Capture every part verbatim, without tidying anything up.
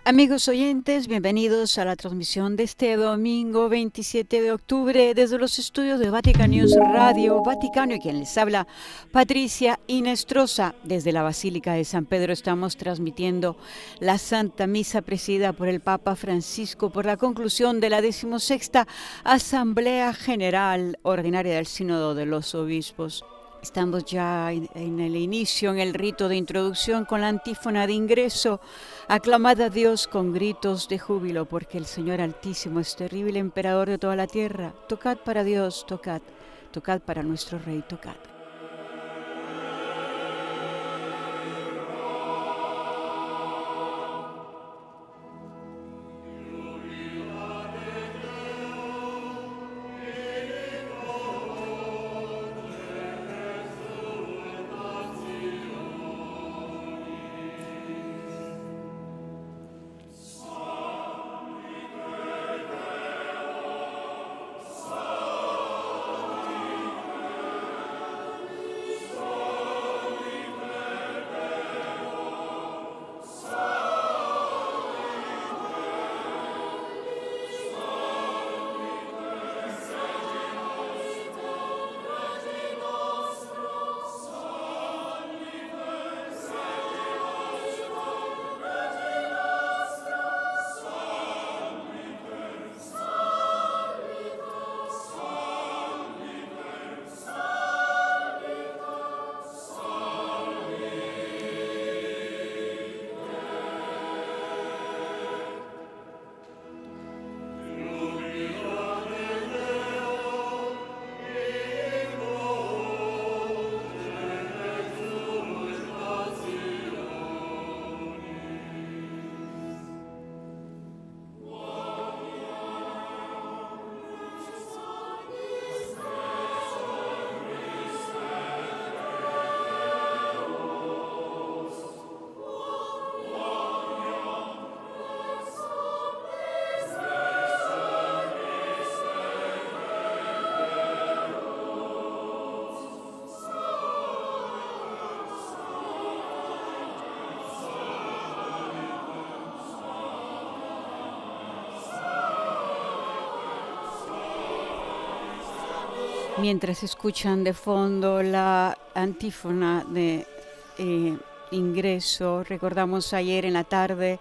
Amigos oyentes, bienvenidos a la transmisión de este domingo veintisiete de octubre desde los estudios de Vatican News Radio Vaticano, y quien les habla, Patricia Inestrosa. Desde la Basílica de San Pedro estamos transmitiendo la Santa Misa presidida por el Papa Francisco por la conclusión de la decimosexta Asamblea General Ordinaria del Sínodo de los Obispos. Estamos ya en el inicio, en el rito de introducción con la antífona de ingreso. Aclamad a Dios con gritos de júbilo, porque el Señor Altísimo es terrible, emperador de toda la tierra. Tocad para Dios, tocad, tocad para nuestro Rey, tocad. Mientras escuchan de fondo la antífona de eh, ingreso, recordamos ayer en la tarde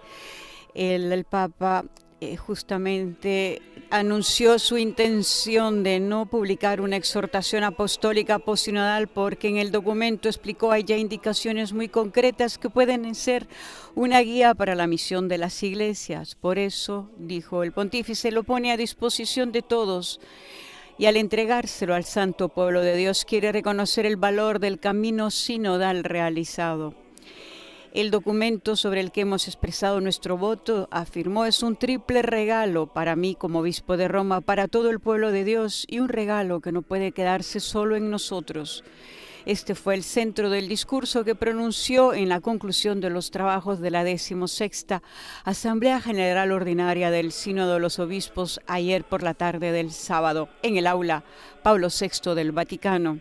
el, el Papa eh, justamente anunció su intención de no publicar una exhortación apostólica postsinodal, porque en el documento explicó hay ya indicaciones muy concretas que pueden ser una guía para la misión de las iglesias. Por eso, dijo el pontífice, lo pone a disposición de todos. Y al entregárselo al santo pueblo de Dios, quiere reconocer el valor del camino sinodal realizado. El documento sobre el que hemos expresado nuestro voto, afirmó, es un triple regalo para mí como obispo de Roma, para todo el pueblo de Dios, y un regalo que no puede quedarse solo en nosotros. Este fue el centro del discurso que pronunció en la conclusión de los trabajos de la decimosexta Asamblea General Ordinaria del Sínodo de los Obispos ayer por la tarde del sábado en el aula Pablo sexto del Vaticano.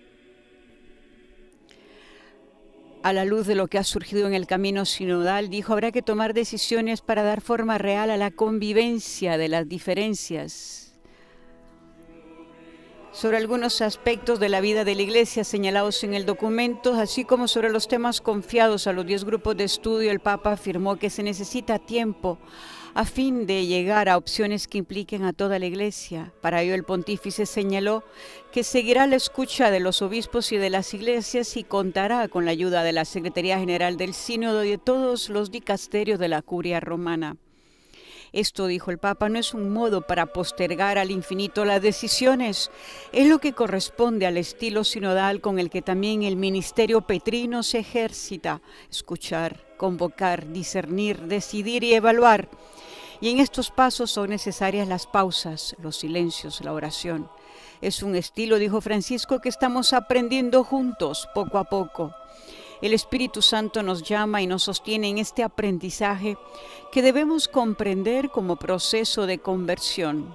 A la luz de lo que ha surgido en el camino sinodal, dijo, habrá que tomar decisiones para dar forma real a la convivencia de las diferencias. Sobre algunos aspectos de la vida de la Iglesia señalados en el documento, así como sobre los temas confiados a los diez grupos de estudio, el Papa afirmó que se necesita tiempo a fin de llegar a opciones que impliquen a toda la Iglesia. Para ello, el pontífice señaló que seguirá la escucha de los obispos y de las iglesias y contará con la ayuda de la Secretaría General del Sínodo y de todos los dicasterios de la Curia Romana. Esto, dijo el Papa, no es un modo para postergar al infinito las decisiones, es lo que corresponde al estilo sinodal con el que también el ministerio petrino se ejercita: escuchar, convocar, discernir, decidir y evaluar. Y en estos pasos son necesarias las pausas, los silencios, la oración. Es un estilo, dijo Francisco, que estamos aprendiendo juntos, poco a poco. El Espíritu Santo nos llama y nos sostiene en este aprendizaje que debemos comprender como proceso de conversión.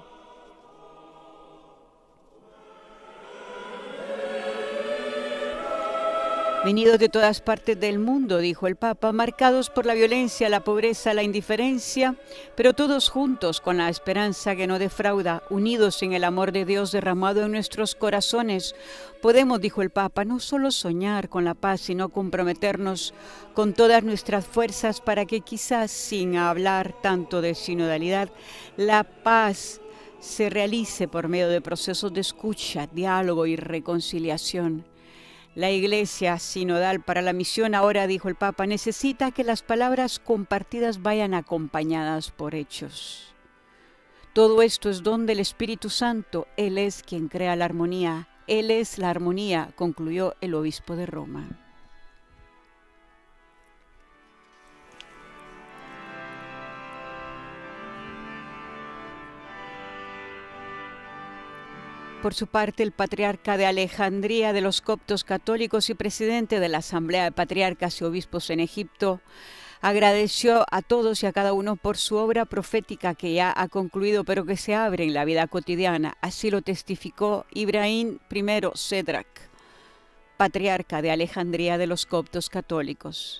Venidos de todas partes del mundo, dijo el Papa, marcados por la violencia, la pobreza, la indiferencia, pero todos juntos con la esperanza que no defrauda, unidos en el amor de Dios derramado en nuestros corazones, podemos, dijo el Papa, no solo soñar con la paz, sino comprometernos con todas nuestras fuerzas para que quizás sin hablar tanto de sinodalidad, la paz se realice por medio de procesos de escucha, diálogo y reconciliación. La Iglesia sinodal para la misión ahora, dijo el Papa, necesita que las palabras compartidas vayan acompañadas por hechos. Todo esto es don del Espíritu Santo. Él es quien crea la armonía. Él es la armonía, concluyó el obispo de Roma. Por su parte, el patriarca de Alejandría de los coptos católicos y presidente de la Asamblea de Patriarcas y Obispos en Egipto, agradeció a todos y a cada uno por su obra profética que ya ha concluido, pero que se abre en la vida cotidiana. Así lo testificó Ibrahim I Sedrak, patriarca de Alejandría de los coptos católicos.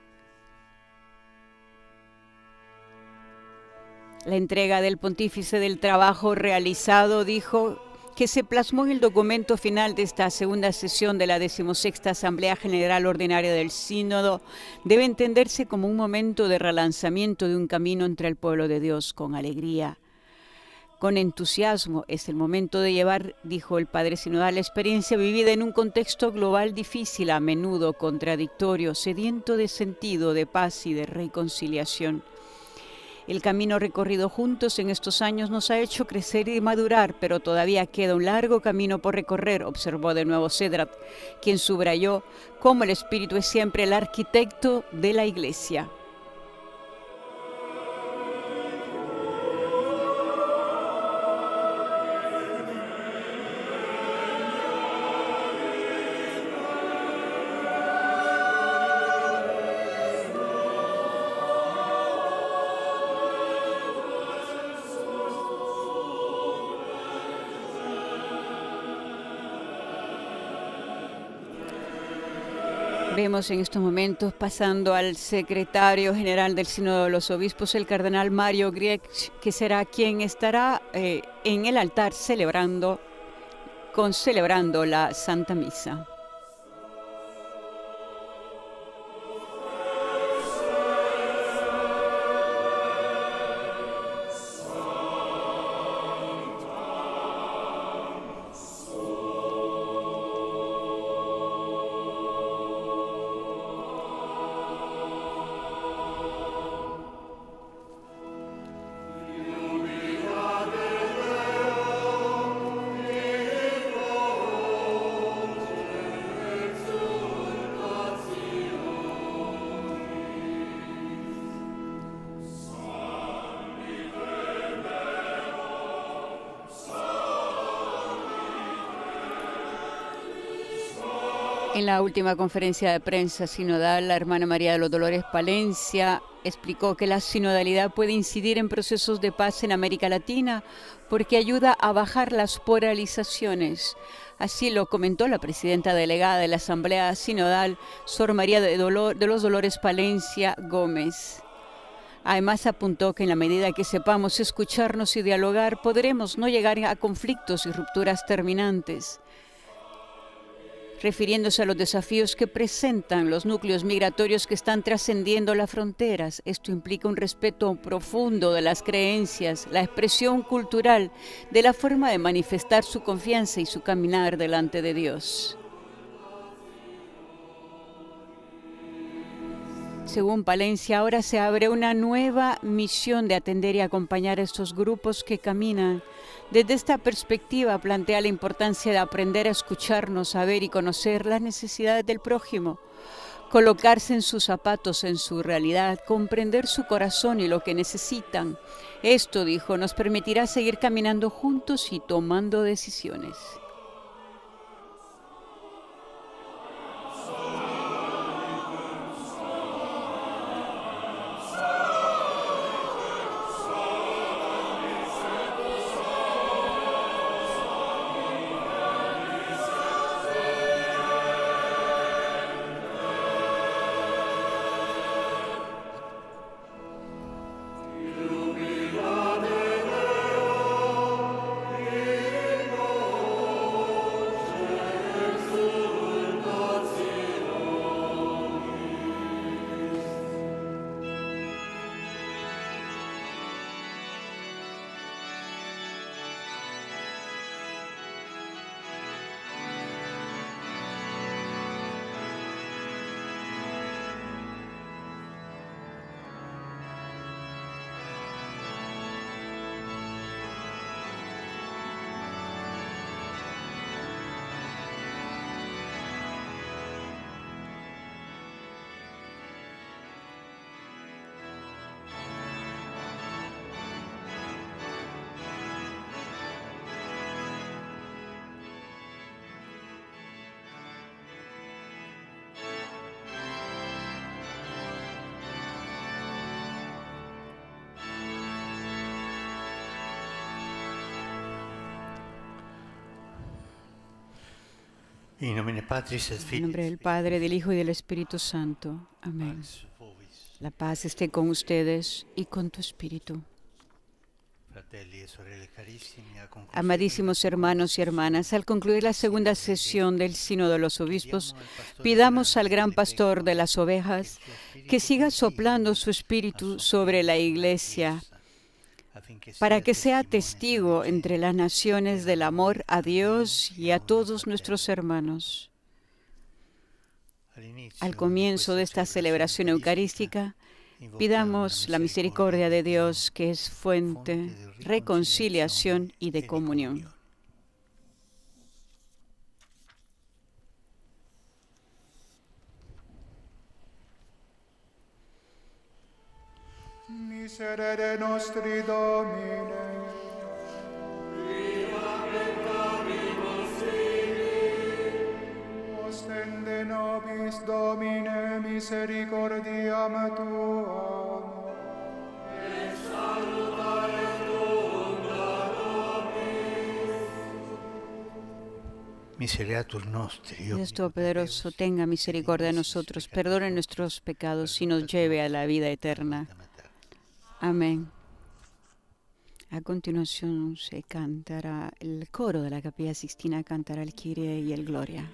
La entrega del pontífice del trabajo realizado, dijo, que se plasmó en el documento final de esta segunda sesión de la decimosexta Asamblea General Ordinaria del Sínodo, debe entenderse como un momento de relanzamiento de un camino entre el pueblo de Dios con alegría. Con entusiasmo es el momento de llevar, dijo el padre sinodal, la experiencia vivida en un contexto global difícil, a menudo contradictorio, sediento de sentido, de paz y de reconciliación. El camino recorrido juntos en estos años nos ha hecho crecer y madurar, pero todavía queda un largo camino por recorrer, observó de nuevo Sedrak, quien subrayó cómo el Espíritu es siempre el arquitecto de la Iglesia. Vemos en estos momentos pasando al secretario general del Sínodo de los Obispos, el cardenal Mario Griech, que será quien estará eh, en el altar celebrando, con, celebrando la Santa Misa. En la última conferencia de prensa sinodal, la hermana María de los Dolores Palencia explicó que la sinodalidad puede incidir en procesos de paz en América Latina porque ayuda a bajar las polarizaciones. Así lo comentó la presidenta delegada de la Asamblea Sinodal, Sor María de, Dolor, de los Dolores Palencia Gómez. Además apuntó que en la medida que sepamos escucharnos y dialogar, podremos no llegar a conflictos y rupturas terminantes. Refiriéndose a los desafíos que presentan los núcleos migratorios que están trascendiendo las fronteras. Esto implica un respeto profundo de las creencias, la expresión cultural, de la forma de manifestar su confianza y su caminar delante de Dios. Según Palencia, ahora se abre una nueva misión de atender y acompañar a estos grupos que caminan. Desde esta perspectiva plantea la importancia de aprender a escucharnos, saber y conocer las necesidades del prójimo, colocarse en sus zapatos, en su realidad, comprender su corazón y lo que necesitan. Esto, dijo, nos permitirá seguir caminando juntos y tomando decisiones. In nomine Patris et En Filii. nombre del Padre, del Hijo y del Espíritu Santo. Amén. La paz esté con ustedes y con tu espíritu. Amadísimos hermanos y hermanas, al concluir la segunda sesión del Sínodo de los Obispos, pidamos al gran pastor de las ovejas que siga soplando su espíritu sobre la Iglesia para que sea testigo entre las naciones del amor a Dios y a todos nuestros hermanos. Al comienzo de esta celebración eucarística, pidamos la misericordia de Dios, que es fuente de reconciliación y de comunión. Miserere nostri Domine, ostende nobis Domine misericordiam Tuam, et salutare Tuum Miseriatur nostri. Dios Todopoderoso, tenga misericordia de nosotros, perdone nuestros pecados y nos lleve a la vida eterna. Amén. A continuación se cantará, el coro de la Capilla Sixtina cantará el Kyrie y el Gloria.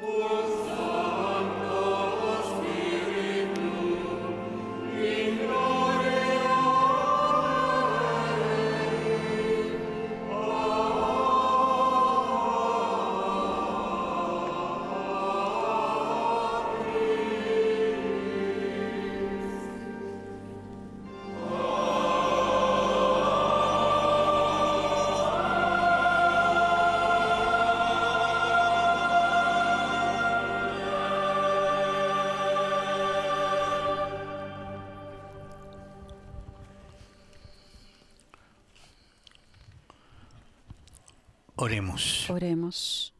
Oremos. Oremos.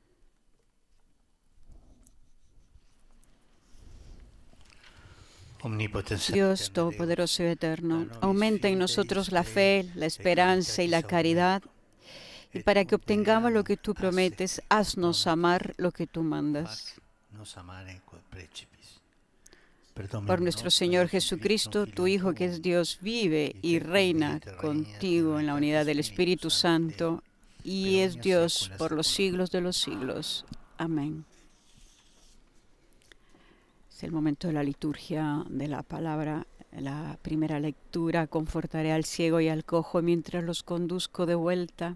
Dios Todopoderoso y Eterno, aumenta en nosotros la fe, la esperanza y la caridad, y para que obtengamos lo que tú prometes, haznos amar lo que tú mandas. Por nuestro Señor Jesucristo, tu Hijo que es Dios, vive y reina contigo en la unidad del Espíritu Santo, y es Dios por los siglos de los siglos. Amén. Es el momento de la liturgia de la palabra. La primera lectura: confortaré al ciego y al cojo mientras los conduzco de vuelta.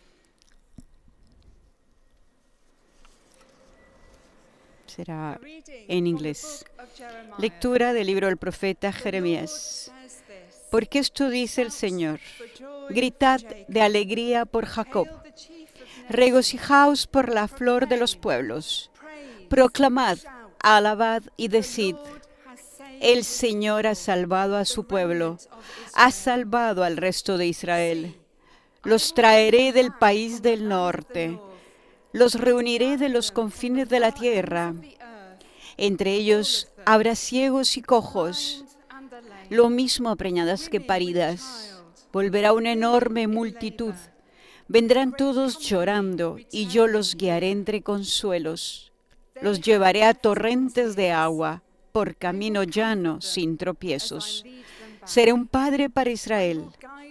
Será en inglés. Lectura del libro del profeta Jeremías. Porque esto dice el Señor: gritad de alegría por Jacob, regocijaos por la flor de los pueblos, proclamad, alabad y decid: el Señor ha salvado a su pueblo, ha salvado al resto de Israel. Los traeré del país del norte, los reuniré de los confines de la tierra. Entre ellos habrá ciegos y cojos, lo mismo preñadas que paridas. Volverá una enorme multitud. Vendrán todos llorando, y yo los guiaré entre consuelos. Los llevaré a torrentes de agua, por camino llano, sin tropiezos. Seré un padre para Israel.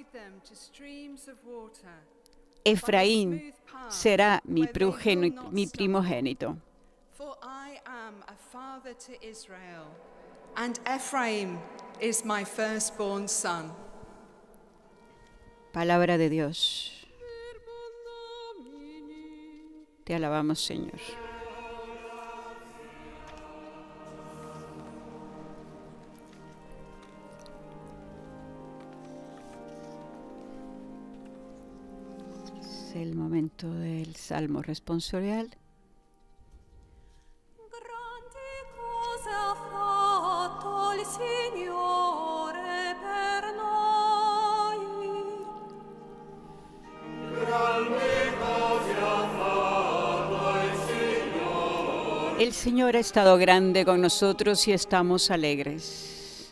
Efraín será mi primogénito. Mi primogénito. Palabra de Dios. Te alabamos, Señor. Es el momento del Salmo responsorial. Grandi cose ha fatto il Signore per noi. Grandi cose ha fatto il Signore. El Señor ha estado grande con nosotros y estamos alegres.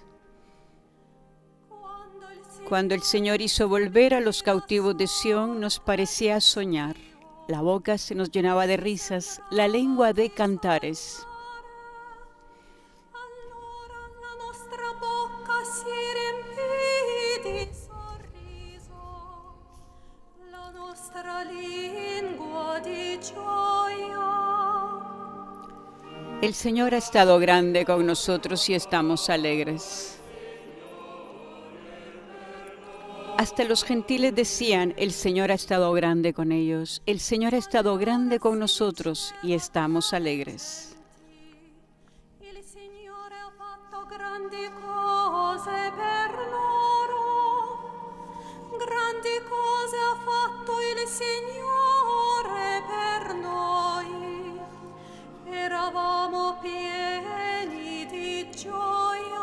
Cuando el Señor hizo volver a los cautivos de Sión, nos parecía soñar. La boca se nos llenaba de risas, la lengua de cantares. Allora la nostra bocca si riempì di sorriso, la nostra lingua di gioia. El Señor ha estado grande con nosotros y estamos alegres. Hasta los gentiles decían: el Señor ha estado grande con ellos. El Señor ha estado grande con nosotros y estamos alegres. Il Signore ha fatto grandi cose per loro. Grandi cose ha fatto il Signore per noi. Eravamo pieni di gioia.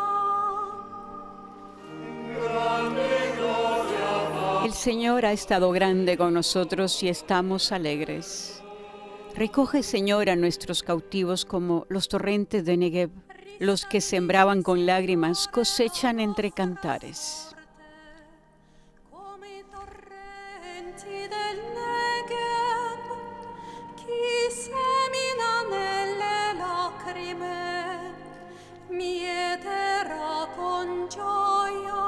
El Señor ha estado grande con nosotros y estamos alegres. Recoge, Señor, a nuestros cautivos como los torrentes de Negev. Los que sembraban con lágrimas cosechan entre cantares. Come i torrenti del Negev, chi semina nelle lacrime, mieterà con gioia.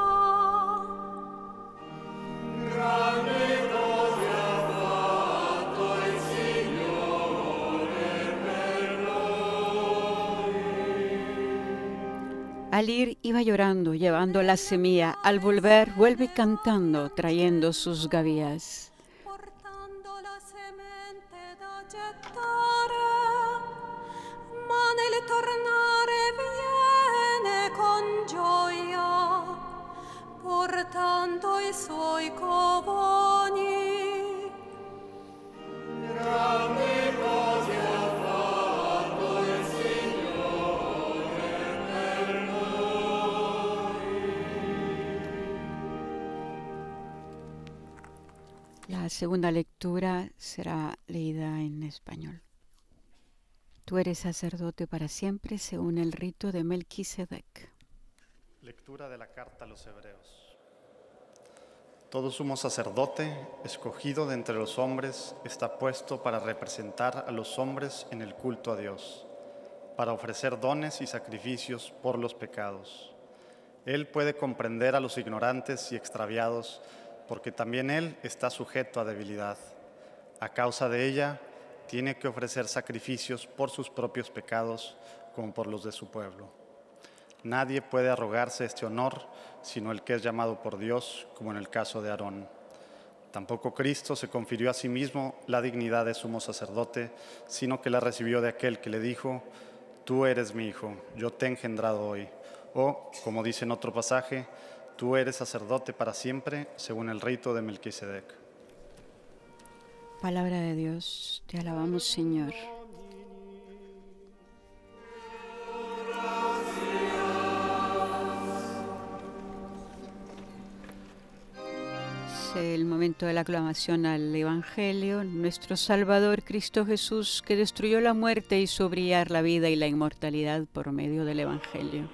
Al ir iba llorando, llevando la semilla. Al volver vuelve cantando, trayendo sus gavillas. portando la semente da gettare, ma nel tornare viene con gioia, portando i suoi covoni. Grandi cose ha fatto il Signore per noi. La segunda lectura será leída en español. Tú eres sacerdote para siempre según el rito de Melquisedec. Lectura de la carta a los Hebreos. Todo sumo sacerdote, escogido de entre los hombres, está puesto para representar a los hombres en el culto a Dios, para ofrecer dones y sacrificios por los pecados. Él puede comprender a los ignorantes y extraviados, porque también él está sujeto a debilidad. A causa de ella, tiene que ofrecer sacrificios por sus propios pecados, como por los de su pueblo. Nadie puede arrogarse este honor, sino el que es llamado por Dios, como en el caso de Aarón. Tampoco Cristo se confirió a sí mismo la dignidad de sumo sacerdote, sino que la recibió de aquel que le dijo: tú eres mi hijo, yo te he engendrado hoy. O, como dice en otro pasaje, tú eres sacerdote para siempre, según el rito de Melquisedec. Palabra de Dios, te alabamos, Señor. Es el momento de la aclamación al Evangelio. Nuestro Salvador Cristo Jesús, que destruyó la muerte y hizo brillar la vida y la inmortalidad por medio del Evangelio.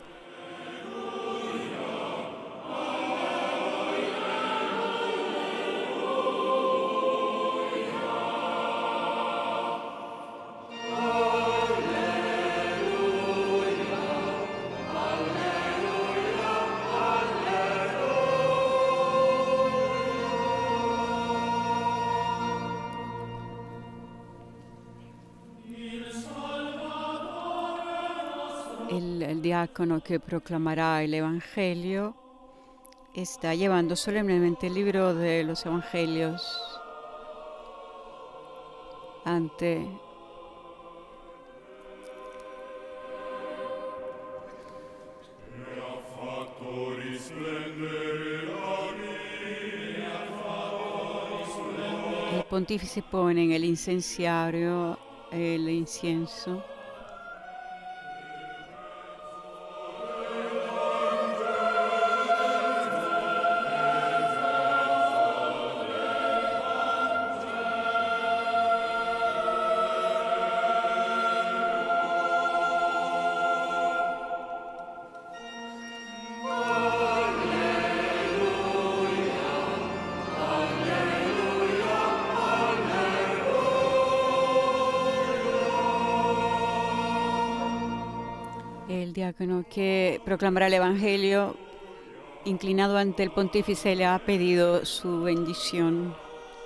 El, el diácono que proclamará el Evangelio está llevando solemnemente el libro de los Evangelios ante el pontífice. Pone en el incenciario el incienso. El diácono que proclamará el Evangelio, inclinado ante el pontífice, le ha pedido su bendición.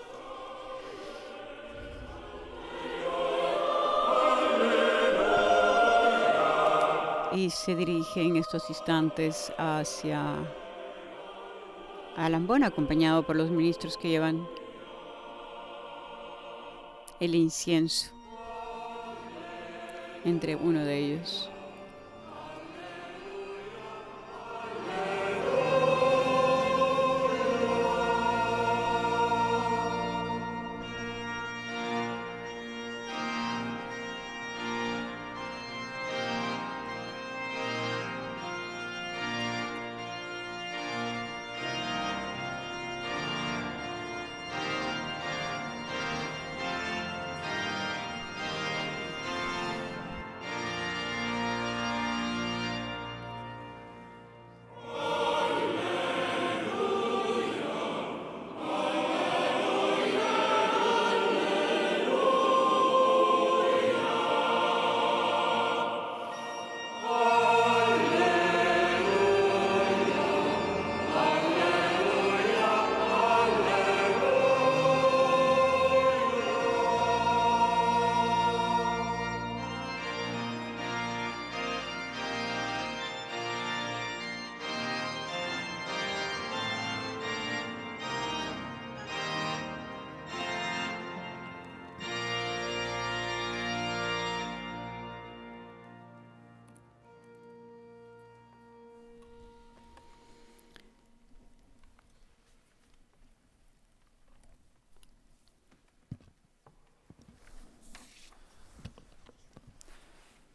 Y se dirige en estos instantes hacia Alambón, acompañado por los ministros que llevan el incienso, entre uno de ellos.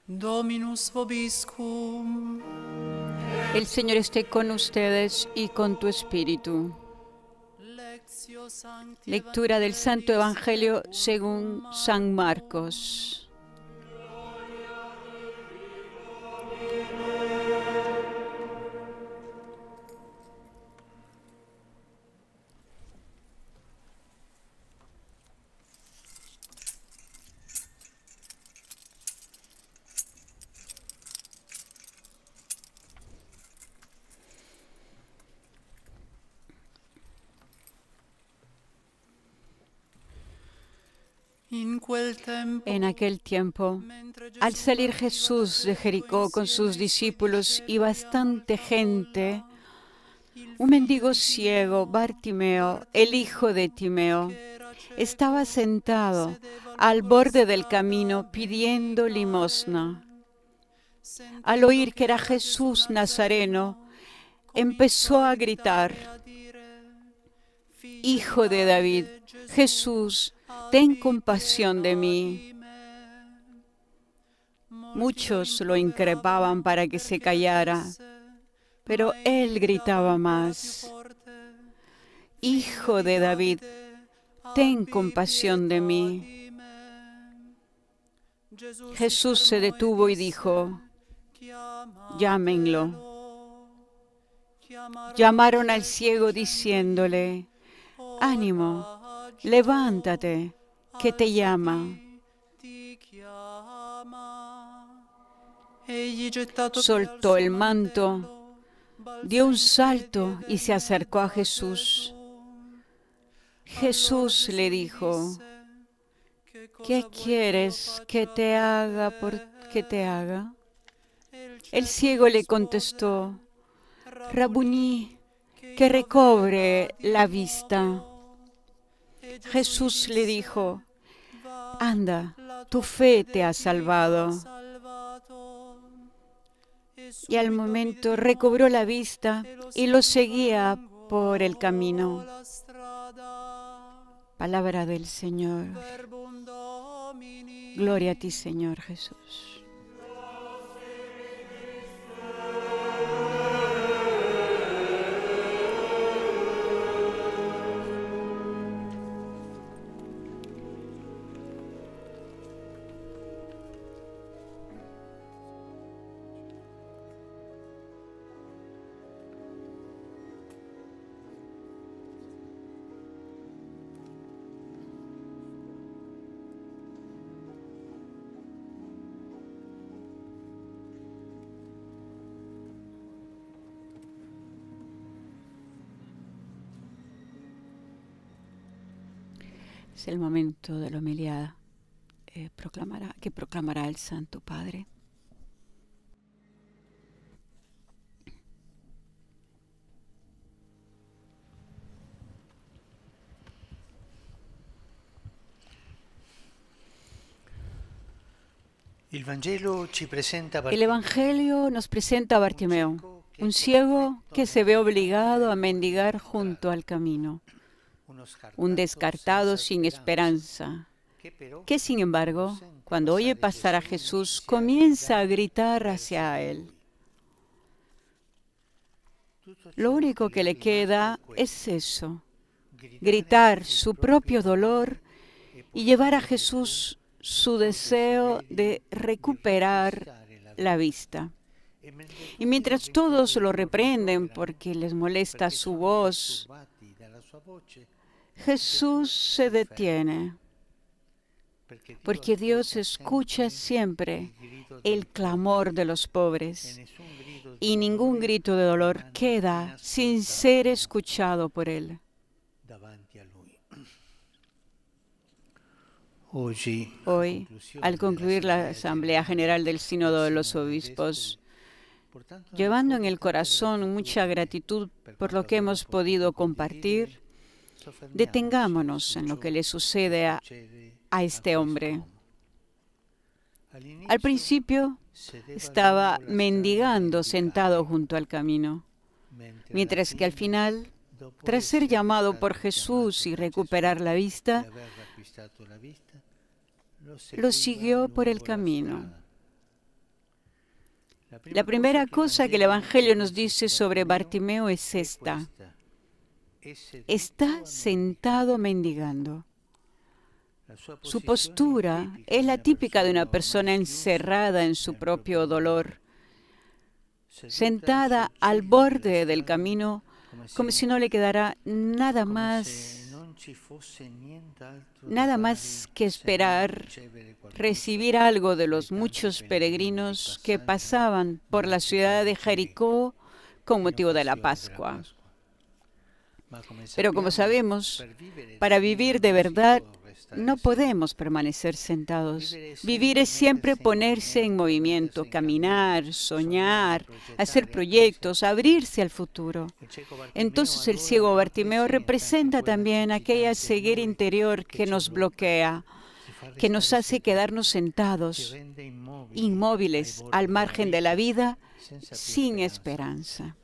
Dominus vobiscum. El Señor esté con ustedes y con tu espíritu. Lectio Sancti Lectura del Santo Evangelio según San Marcos. In quel tempo, En aquel tiempo, al salir Jesús de Jericó con sus discípulos y bastante gente, un mendigo ciego, Bartimeo, el hijo de Timeo, estaba sentado al borde del camino pidiendo limosna. Al oír que era Jesús Nazareno, empezó a gritar: Hijo de David, Jesús, ten compasión de mí. Muchos lo increpaban para que se callara, pero él gritaba más: Hijo de David, ten compasión de mí. Jesús se detuvo y dijo: Llámenlo. Llamaron al ciego diciéndole: Ánimo, levántate, que te llama. Soltó el manto, dio un salto y se acercó a Jesús. Jesús le dijo: ¿Qué quieres que te haga por que te haga? El ciego le contestó: Rabuní, que recobre la vista. Jesús le dijo: Anda, tu fe te ha salvado. Y al momento recobró la vista y lo seguía por el camino. Palabra del Señor. Gloria a ti, Señor Jesús. Es el momento de la homilía eh, proclamará, que proclamará el Santo Padre. El Evangelio ci presenta El Evangelio nos presenta a Bartimeo, un ciego que se ve obligado a mendigar junto al camino, un descartado sin esperanza, que sin embargo, cuando oye pasar a Jesús, comienza a gritar hacia él. Lo único que le queda es eso, gritar su propio dolor y llevar a Jesús su deseo de recuperar la vista. Y mientras todos lo reprenden porque les molesta su voz, Jesús se detiene, porque Dios escucha siempre el clamor de los pobres y ningún grito de dolor queda sin ser escuchado por Él. Hoy, al concluir la Asamblea General del Sínodo de los Obispos, llevando en el corazón mucha gratitud por lo que hemos podido compartir, detengámonos en lo que le sucede a, a este hombre. Al principio estaba mendigando sentado junto al camino, mientras que al final, tras ser llamado por Jesús y recuperar la vista, lo siguió por el camino. La primera cosa que el Evangelio nos dice sobre Bartimeo es esta: está sentado mendigando. Su postura es la típica de una persona encerrada en su propio dolor, sentada al borde del camino, como si no le quedara nada más, nada más que esperar recibir algo de los muchos peregrinos que pasaban por la ciudad de Jericó con motivo de la Pascua. Pero como sabemos, para vivir de verdad no podemos permanecer sentados. Vivir es siempre ponerse en movimiento, caminar, soñar, hacer proyectos, abrirse al futuro. Entonces el ciego Bartimeo representa también aquella ceguera interior que nos bloquea, que nos hace quedarnos sentados, inmóviles, al margen de la vida, sin esperanza.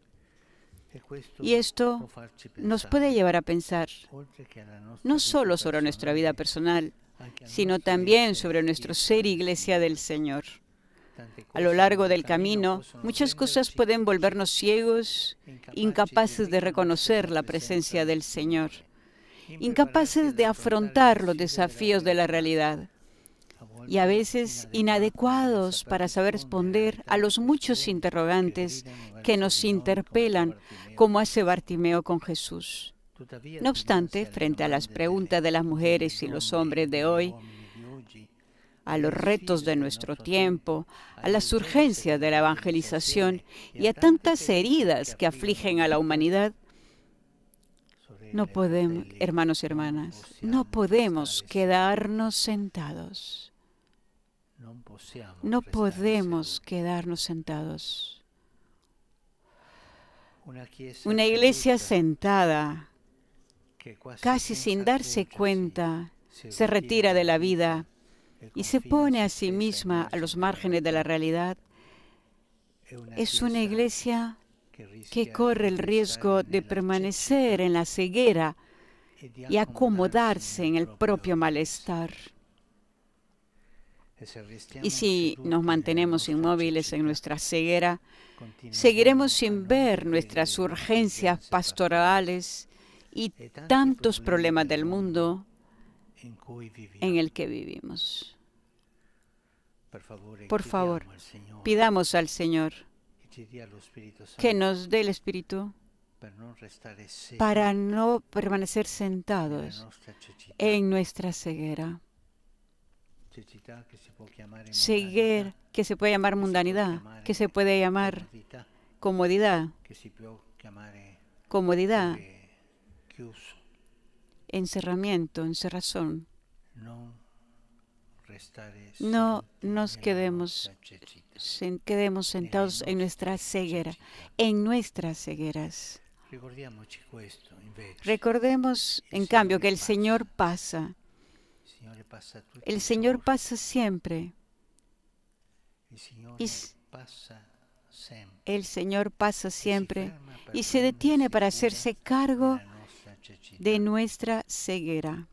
Y esto nos puede llevar a pensar no solo sobre nuestra vida personal, sino también sobre nuestro ser Iglesia del Señor. A lo largo del camino, muchas cosas pueden volvernos ciegos, incapaces de reconocer la presencia del Señor, incapaces de afrontar los desafíos de la realidad, y a veces inadecuados para saber responder a los muchos interrogantes que nos interpelan, como hace Bartimeo con Jesús. No obstante, frente a las preguntas de las mujeres y los hombres de hoy, a los retos de nuestro tiempo, a las urgencias de la evangelización y a tantas heridas que afligen a la humanidad, no podemos, hermanos y hermanas, no podemos quedarnos sentados. No podemos quedarnos sentados. Una iglesia sentada, casi sin darse cuenta, se retira de la vida y se pone a sí misma a los márgenes de la realidad. Es una iglesia que corre el riesgo de permanecer en la ceguera y acomodarse en el propio malestar. Y si nos mantenemos inmóviles en nuestra ceguera, seguiremos sin ver nuestras urgencias pastorales y tantos problemas del mundo en el que vivimos. Por favor, pidamos al Señor que nos dé el Espíritu para no permanecer sentados en nuestra ceguera. Ceguera que se puede llamar mundanidad, que se puede llamar comodidad, comodidad, encerramiento, encerrazón. No nos quedemos, sen, quedemos sentados en nuestra ceguera, en nuestras cegueras. Recordemos, en cambio, que el Señor pasa. El Señor pasa siempre. Y el Señor pasa siempre y se detiene para hacerse cargo de nuestra ceguera.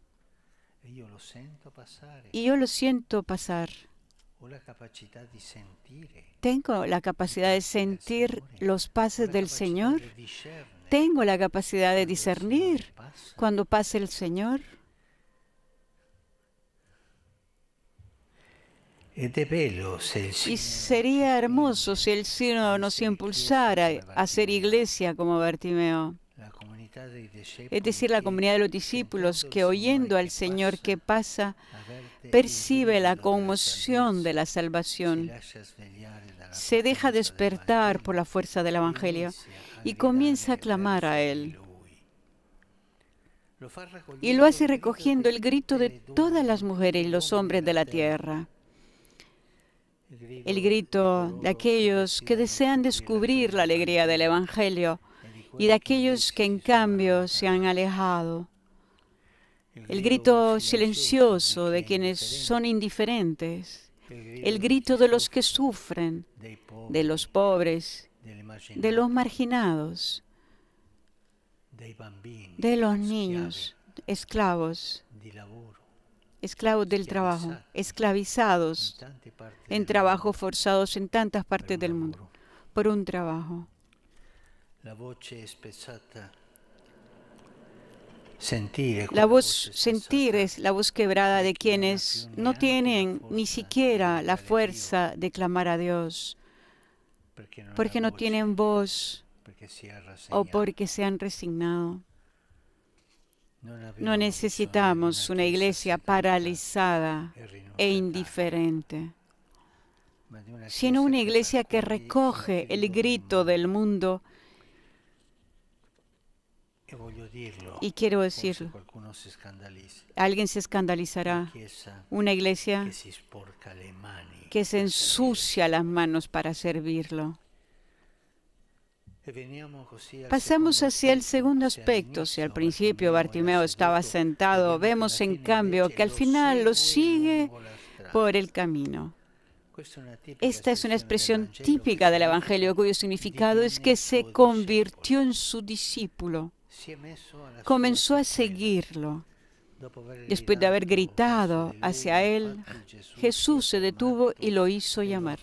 Y yo lo siento pasar. Tengo la capacidad de sentir los pasos del Señor. Tengo la capacidad de discernir cuando pasa el Señor. Y sería hermoso si el Sínodo nos impulsara a hacer iglesia como Bartimeo. Es decir, la comunidad de los discípulos que, oyendo al Señor que pasa, percibe la conmoción de la salvación, se deja despertar por la fuerza del Evangelio y comienza a clamar a Él. Y lo hace recogiendo el grito de todas las mujeres y los hombres de la tierra. El grito de aquellos que desean descubrir la alegría del Evangelio y de aquellos que en cambio se han alejado. El grito silencioso de quienes son indiferentes. El grito de los que sufren, de los pobres, de los marginados, de los niños, esclavos, esclavos del trabajo, esclavizados en trabajos forzados en tantas partes del mundo, por un trabajo. La voce spezzata. Sentir, La voz, sentir es la voz quebrada de quienes no tienen ni siquiera la fuerza de clamar a Dios, porque no tienen voz o porque se han resignado. No necesitamos una iglesia paralizada e indiferente, sino una iglesia que recoge el grito del mundo. Y quiero decirlo, alguien se escandalizará, una iglesia que se ensucia las manos para servirlo. Pasamos hacia el segundo aspecto. Si al principio Bartimeo estaba sentado, vemos en cambio que al final lo sigue por el camino. Esta es una expresión típica del Evangelio, cuyo significado es que se convirtió en su discípulo. Comenzó a seguirlo. Después de haber gritado hacia él, Jesús se detuvo y lo hizo llamar.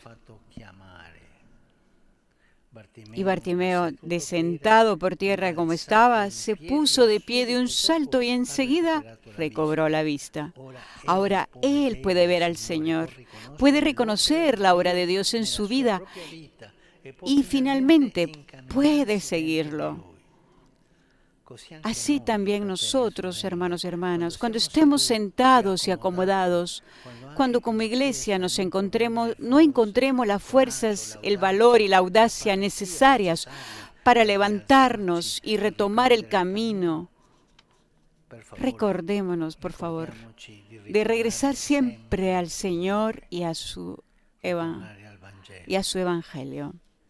Y Bartimeo, de sentado por tierra como estaba, se puso de pie de un salto y enseguida recobró la vista. Ahora él puede ver al Señor, puede reconocer la obra de Dios en su vida y finalmente puede seguirlo. Así también nosotros, hermanos y hermanas, cuando estemos sentados y acomodados, cuando como iglesia nos encontremos, no encontremos las fuerzas, el valor y la audacia necesarias para levantarnos y retomar el camino, recordémonos, por favor, de regresar siempre al Señor y a su, eva- y a su Evangelio.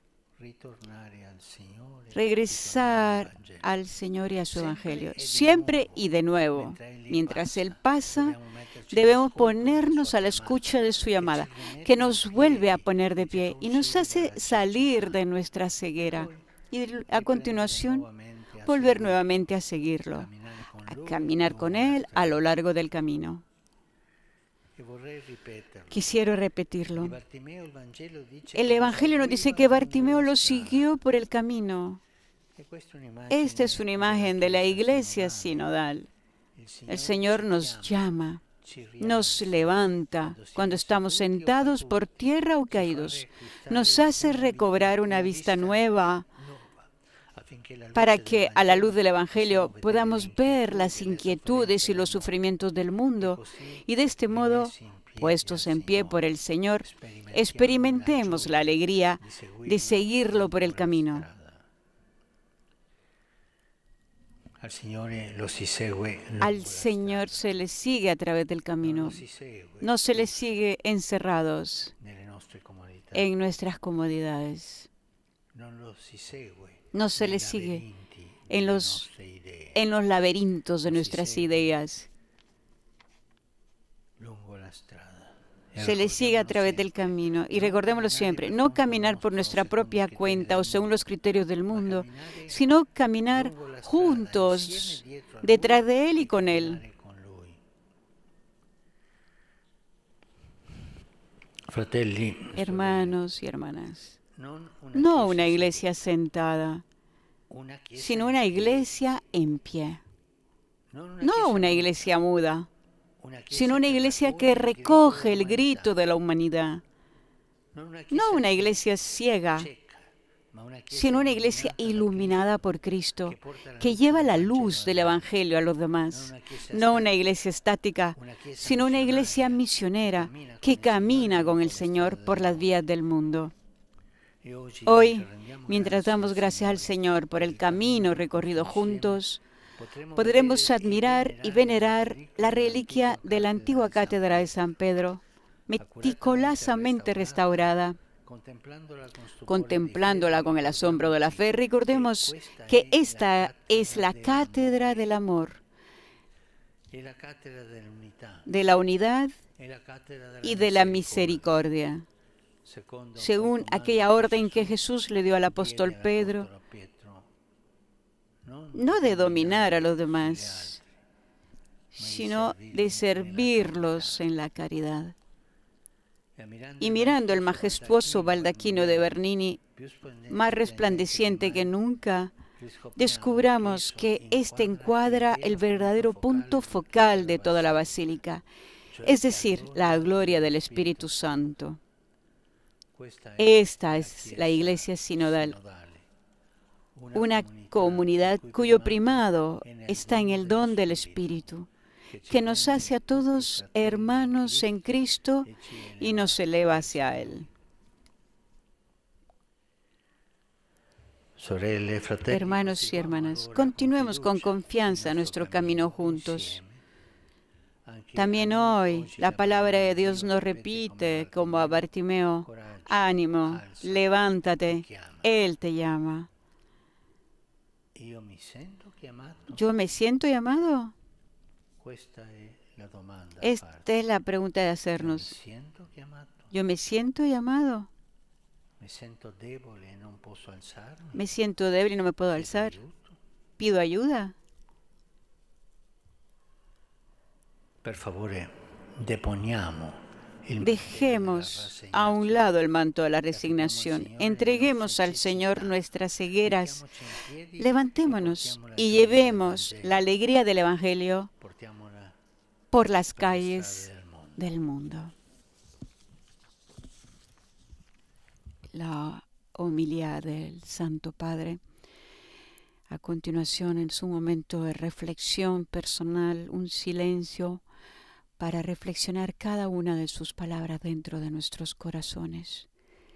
Regresar al Señor y a su Evangelio, siempre y de nuevo. Mientras Él pasa, debemos ponernos a la escucha de su llamada, que nos vuelve a poner de pie y nos hace salir de nuestra ceguera. Y a continuación, volver nuevamente a seguirlo, a caminar con Él a lo largo del camino. Quisiera repetirlo. El Evangelio nos dice que Bartimeo lo siguió por el camino. Esta es una imagen de la iglesia sinodal. El Señor nos llama, nos levanta cuando estamos sentados por tierra o caídos. Nos hace recobrar una vista nueva para que a la luz del Evangelio podamos ver las inquietudes y los sufrimientos del mundo y de este modo, puestos en pie por el Señor, experimentemos la alegría de seguirlo por el camino. Al Señor se le sigue a través del camino, no se le sigue encerrados en nuestras comodidades, no se le sigue en los, en los laberintos de nuestras ideas, se le sigue a través del camino. Y recordémoslo siempre, no caminar por nuestra propia cuenta o según los criterios del mundo, sino caminar juntos detrás de Él y con Él. Hermanos y hermanas, no una iglesia sentada, sino una iglesia en pie. No una iglesia muda, sino una iglesia que recoge el grito de la humanidad. No una iglesia ciega, sino una iglesia iluminada por Cristo, que lleva la luz del Evangelio a los demás. No una iglesia estática, sino una iglesia misionera que camina con el Señor por las vías del mundo. Hoy, mientras damos gracias al Señor por el camino recorrido juntos, podremos admirar y venerar la reliquia de la antigua cátedra de San Pedro, meticulosamente restaurada. Contemplándola con el asombro de la fe, recordemos que esta es la cátedra del amor, de la unidad y de la misericordia, según aquella orden que Jesús le dio al apóstol Pedro, no de dominar a los demás, sino de servirlos en la caridad. Y mirando el majestuoso baldaquino de Bernini, más resplandeciente que nunca, descubramos que éste encuadra el verdadero punto focal de toda la basílica, es decir, la gloria del Espíritu Santo. Esta es la Iglesia sinodal, una comunidad cuyo primado está en el don del Espíritu, que nos hace a todos hermanos en Cristo y nos eleva hacia Él. Hermanos y hermanas, continuemos con confianza nuestro camino juntos. También hoy la palabra de Dios nos repite, como a Bartimeo: ánimo, levántate, Él te llama. ¿Yo me siento llamado? Esta es la pregunta de hacernos. ¿Yo me siento llamado? ¿Me siento débil y no me puedo alzar? ¿Pido ayuda? Per favore, deponiamo Dejemos a un lado el manto de la resignación. Entreguemos al Señor nuestras cegueras. Levantémonos y llevemos la alegría del Evangelio por las calles del mundo. La homilía del Santo Padre. A continuación, en su momento de reflexión personal, un silencio para reflexionar cada una de sus palabras dentro de nuestros corazones.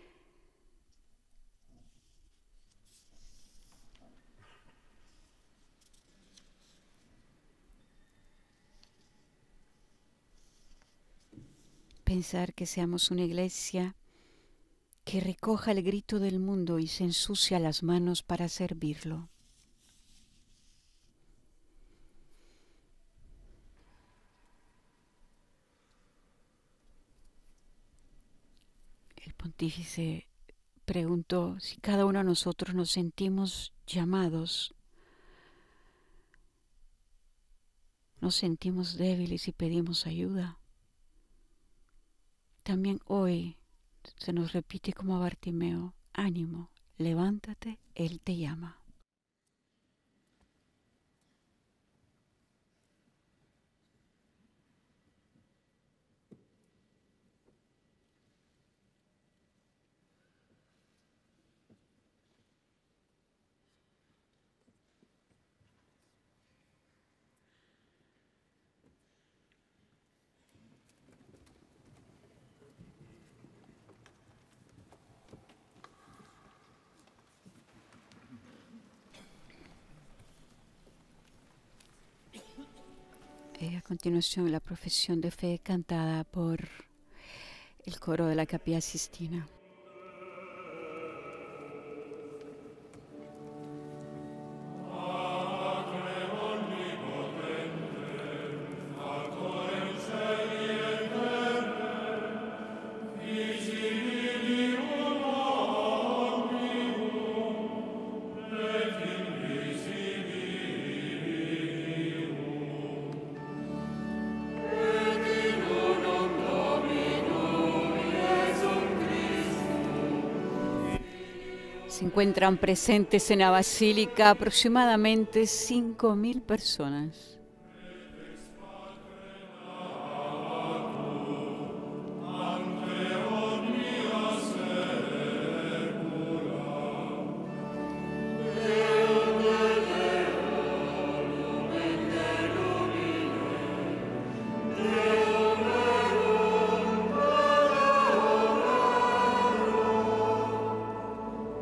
Pensar que seamos una iglesia que recoja el grito del mundo y se ensucia las manos para servirlo. El pontífice preguntó si cada uno de nosotros nos sentimos llamados, nos sentimos débiles y pedimos ayuda. También hoy se nos repite como a Bartimeo: ánimo, levántate, Él te llama. Y a continuación la profesión de fe cantada por el coro de la Capilla Sistina. Se encuentran presentes en la basílica aproximadamente cinco mil personas.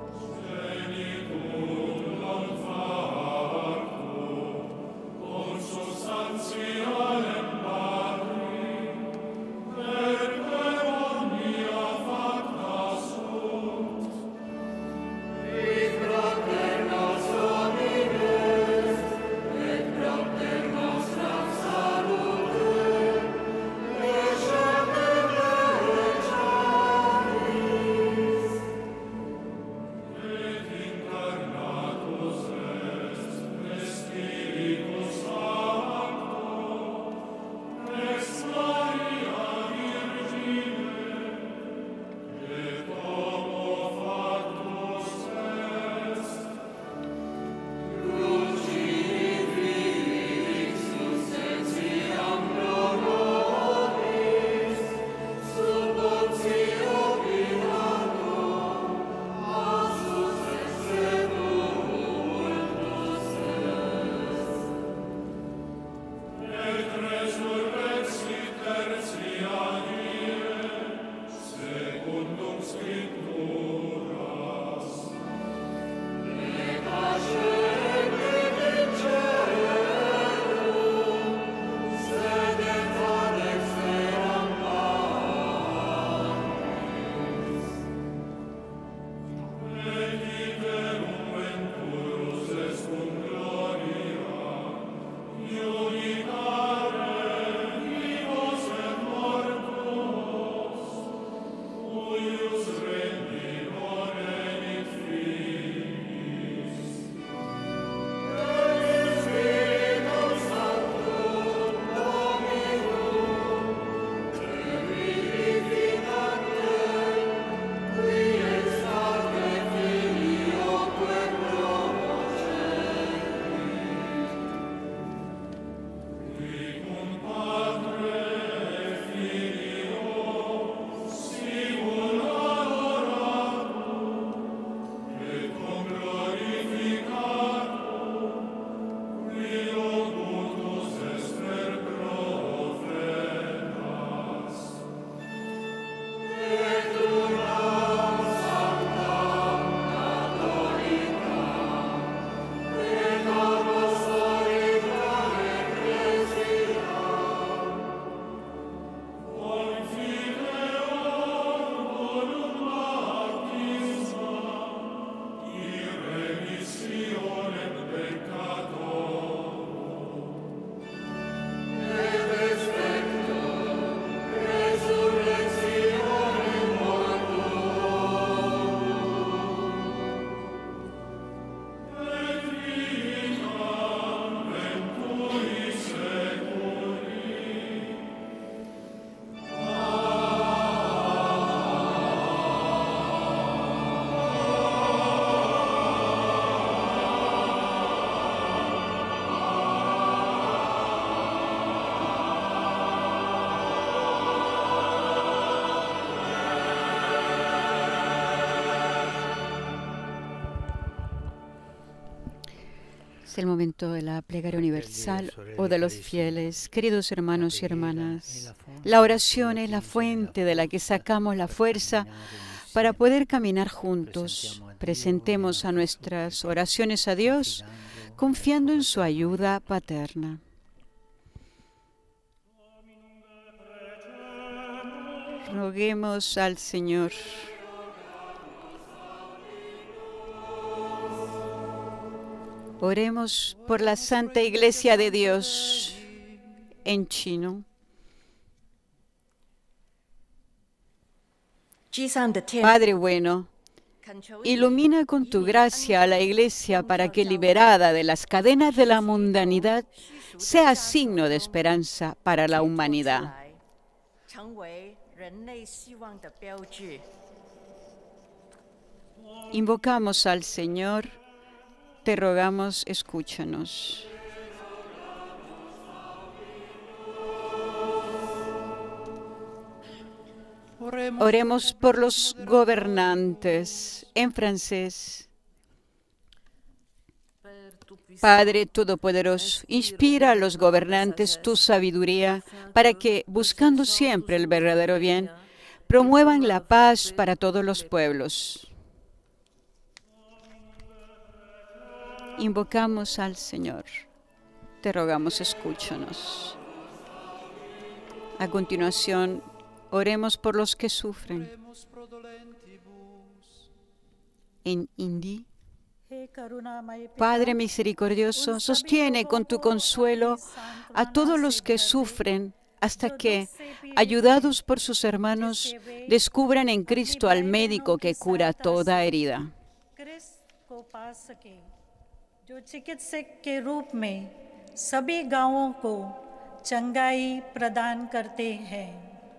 Con Es el momento de la plegaria universal o de los fieles. Queridos hermanos y hermanas, la oración es la fuente de la que sacamos la fuerza para poder caminar juntos. Presentemos a nuestras oraciones a Dios confiando en su ayuda paterna. Roguemos al Señor. Oremos por la Santa Iglesia de Dios en chino. Padre bueno, ilumina con tu gracia a la Iglesia para que, liberada de las cadenas de la mundanidad, sea signo de esperanza para la humanidad. Invocamos al Señor, te rogamos, escúchanos. Oremos por los gobernantes, en francés. Padre Todopoderoso, inspira a los gobernantes tu sabiduría para que, buscando siempre el verdadero bien, promuevan la paz para todos los pueblos. Invocamos al Señor. Te rogamos, escúchanos. A continuación, oremos por los que sufren. En hindi. Padre misericordioso, sostiene con tu consuelo a todos los que sufren hasta que, ayudados por sus hermanos, descubran en Cristo al médico que cura toda herida. जो चिकित्सक के रूप में सभी गांवों को चंगाई प्रदान करते हैं।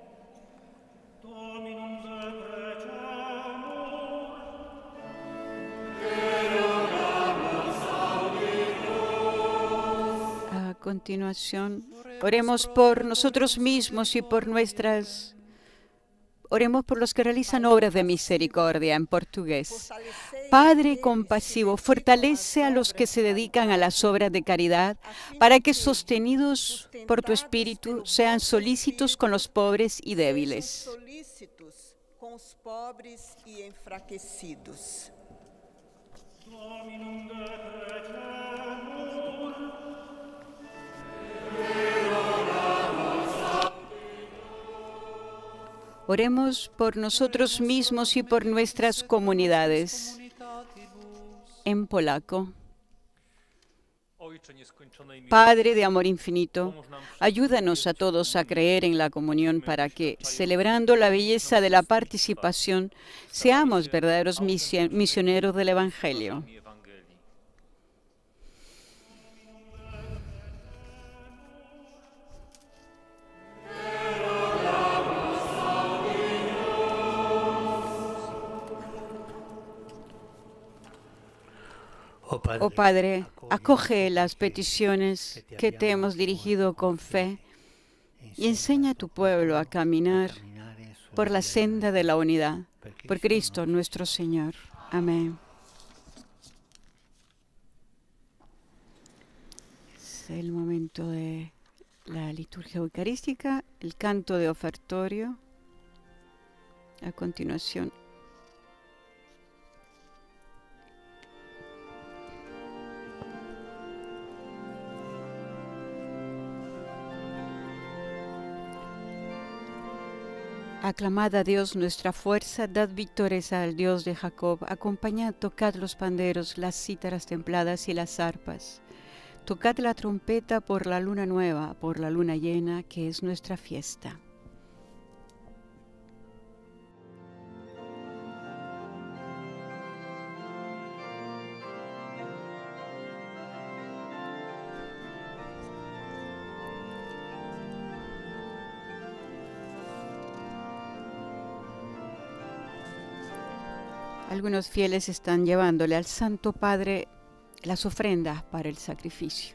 A continuación, oremos por nosotros mismos y por nuestras... Oremos por los que realizan obras de misericordia en portugués. Padre compasivo, fortalece a los que se dedican a las obras de caridad para que, sostenidos por tu Espíritu, sean solícitos con los pobres y débiles. Oremos por nosotros mismos y por nuestras comunidades. En polaco. Padre de amor infinito, ayúdanos a todos a creer en la comunión para que, celebrando la belleza de la participación, seamos verdaderos misioneros del Evangelio. Oh Padre, acoge las peticiones que te hemos dirigido con fe y enseña a tu pueblo a caminar por la senda de la unidad. Por Cristo nuestro Señor. Amén. Es el momento de la liturgia eucarística, el canto de ofertorio. A continuación, aclamad a Dios nuestra fuerza, dad victorias al Dios de Jacob, acompañad, tocad los panderos, las cítaras templadas y las arpas. Tocad la trompeta por la luna nueva, por la luna llena, que es nuestra fiesta. Algunos fieles están llevándole al Santo Padre las ofrendas para el sacrificio.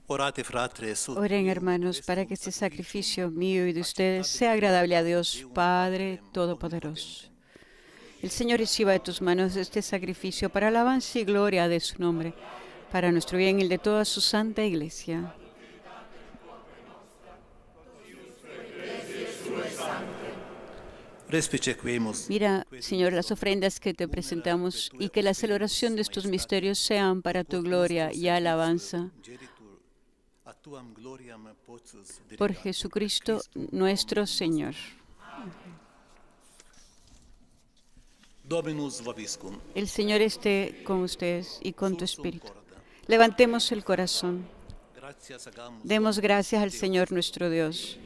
Oren, hermanos, para que este sacrificio mío y de ustedes sea agradable a Dios, Padre Todopoderoso. El Señor reciba de tus manos este sacrificio para alabanza y gloria de su nombre, para nuestro bien y el de toda su santa Iglesia. Mira, Señor, las ofrendas que te presentamos y que la celebración de estos misterios sean para tu gloria y alabanza. Por Jesucristo nuestro Señor. El Señor esté con ustedes y con tu espíritu. Levantemos el corazón. Demos gracias al Señor nuestro Dios.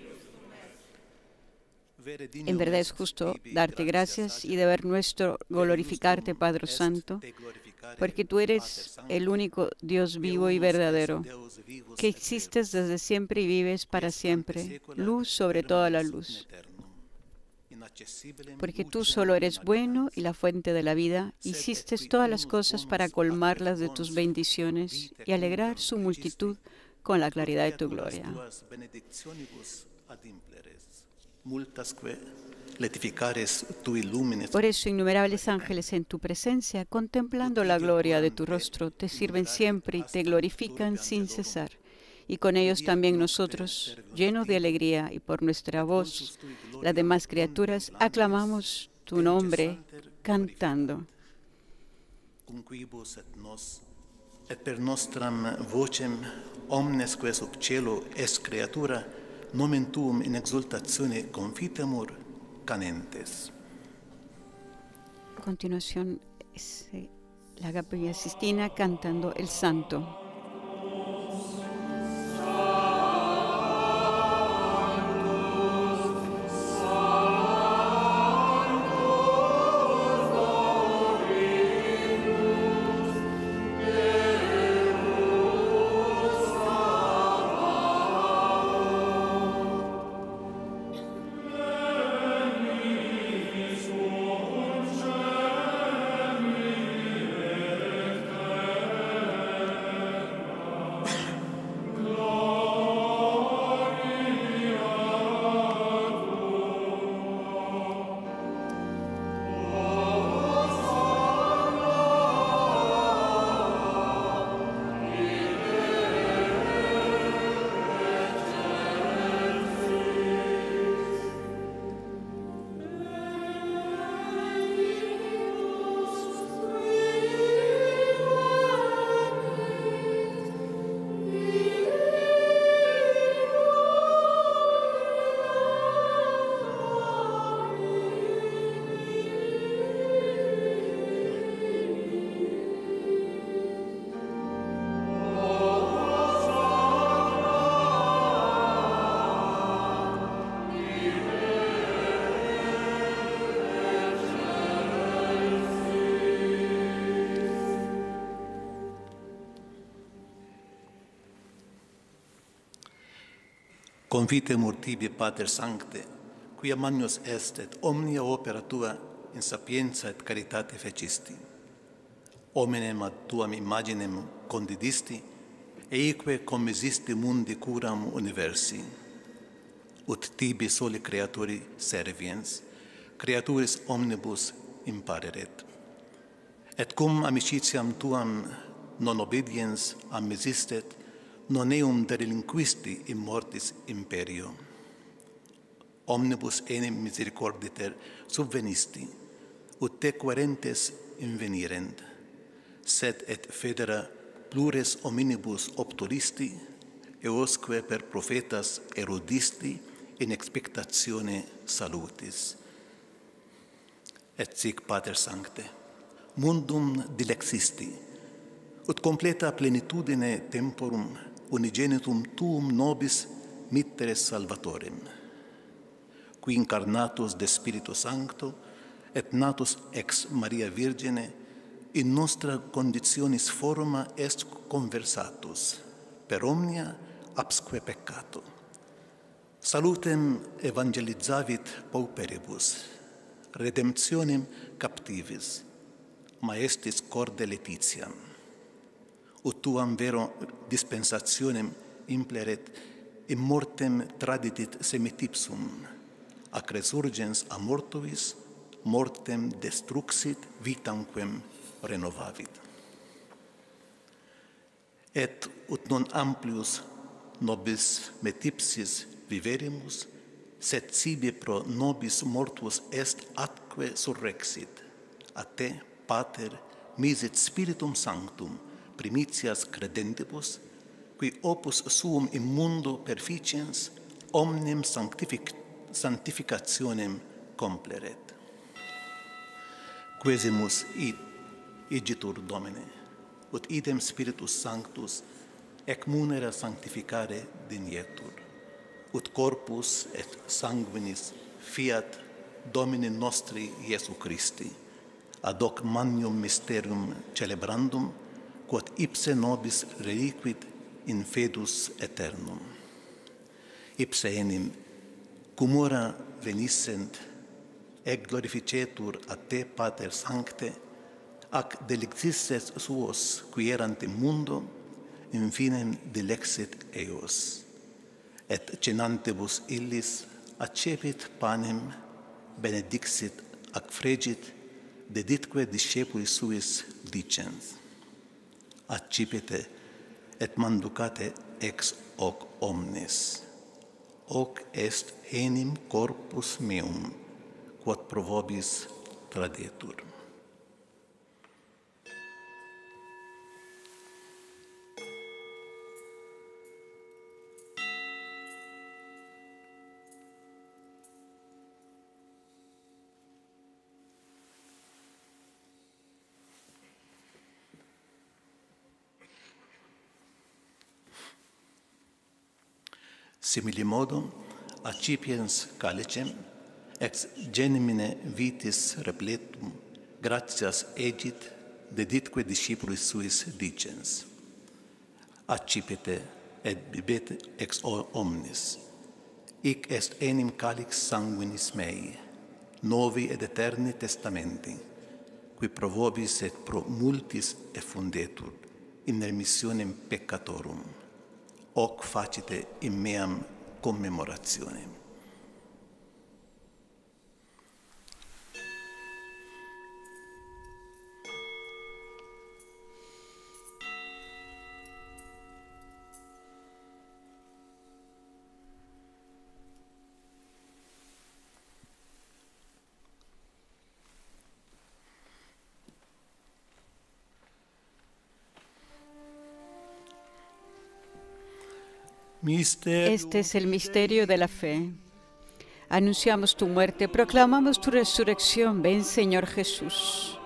En verdad es justo darte gracias y deber nuestro glorificarte, Padre Santo, porque tú eres el único Dios vivo y verdadero, que existes desde siempre y vives para siempre, luz sobre toda la luz. Porque tú solo eres bueno y la fuente de la vida, hiciste todas las cosas para colmarlas de tus bendiciones y alegrar su multitud con la claridad de tu gloria. Por eso innumerables ángeles en tu presencia, contemplando la gloria de tu rostro, te sirven siempre y te glorifican sin cesar. Y con ellos también nosotros, llenos de alegría y por nuestra voz, las demás criaturas, aclamamos tu nombre cantando. Et per nostram vocem omnesque sub cielo est creatura nomen tuum in exultatione confitemur canentes. A continuación es eh, la Capilla Sistina cantando el Santo. Confitemur tibi, Pater Sancte, quia magnus est et omnia opera tua in sapienza et caritate fecisti. Hominem ad tuam imaginem condidisti, eique commisisti mundi curam universi. Ut tibi soli creaturi serviens, creaturis omnibus impareret. Et cum amicitiam tuam non obediens amesistet, non eum delinquisti in mortis imperio. Omnibus enim misericorditer subvenisti, ut te querentes invenirent, sed et federa plures hominibus obtulisti, eosque per profetas erudisti in expectatione salutis. Et sic, Pater Sancte, mundum dilexisti, ut completa plenitudine temporum unigenitum tuum nobis mittere salvatorem, qui incarnatus de Spiritu Sancto et natus ex Maria Virgine in nostra conditionis forma est conversatus per omnia absque peccato. Salutem evangelizavit pauperibus, redemptionem captivis, maestis corde Laetitiam. ut tuam vero dispensationem impleret in mortem traditit semitipsum, ac resurgens a mortuis, mortem destruxit, vitamquem renovavit. Et ut non amplius nobis metipsis viverimus, sed sibi pro nobis mortuus est atque surrexit, a te, Pater, misit Spiritum Sanctum, primitias credentibus, qui opus suum in mundo perficiens, omnem sanctific sanctificationem compleret. Quesimus id, igitur Domine, ut idem Spiritus Sanctus ec munera sanctificare dinietur, ut corpus et sanguinis fiat Domini nostri Iesu Christi, ad hoc magnum mysterium celebrandum, quod ipse nobis reliquit in fidus aeternum. Ipse enim, cum ora venissent, ec glorificetur a te, Pater Sancte, ac delictisses suos, qui erant in mundo, in finem dilexit eos. Et cenantibus illis accepit panem, benedixit ac fregit, deditque discepulis suis dicens. Accipite et manducate ex hoc omnes. Hoc est enim corpus meum, quod pro vobis tradetur. Similimodo, accipiens calicem, ex genimine vitis repletum, gratias egit, deditque discipulis suis dicens. Accipite et bibete ex omnis. Hic est enim calix sanguinis mei, novi et eterni testamenti, qui pro vobis et pro multis effundetur in remissionem peccatorum. Hoc facite in meam commemorationem. Este es el misterio de la fe. Anunciamos tu muerte, proclamamos tu resurrección. Ven, Señor Jesús.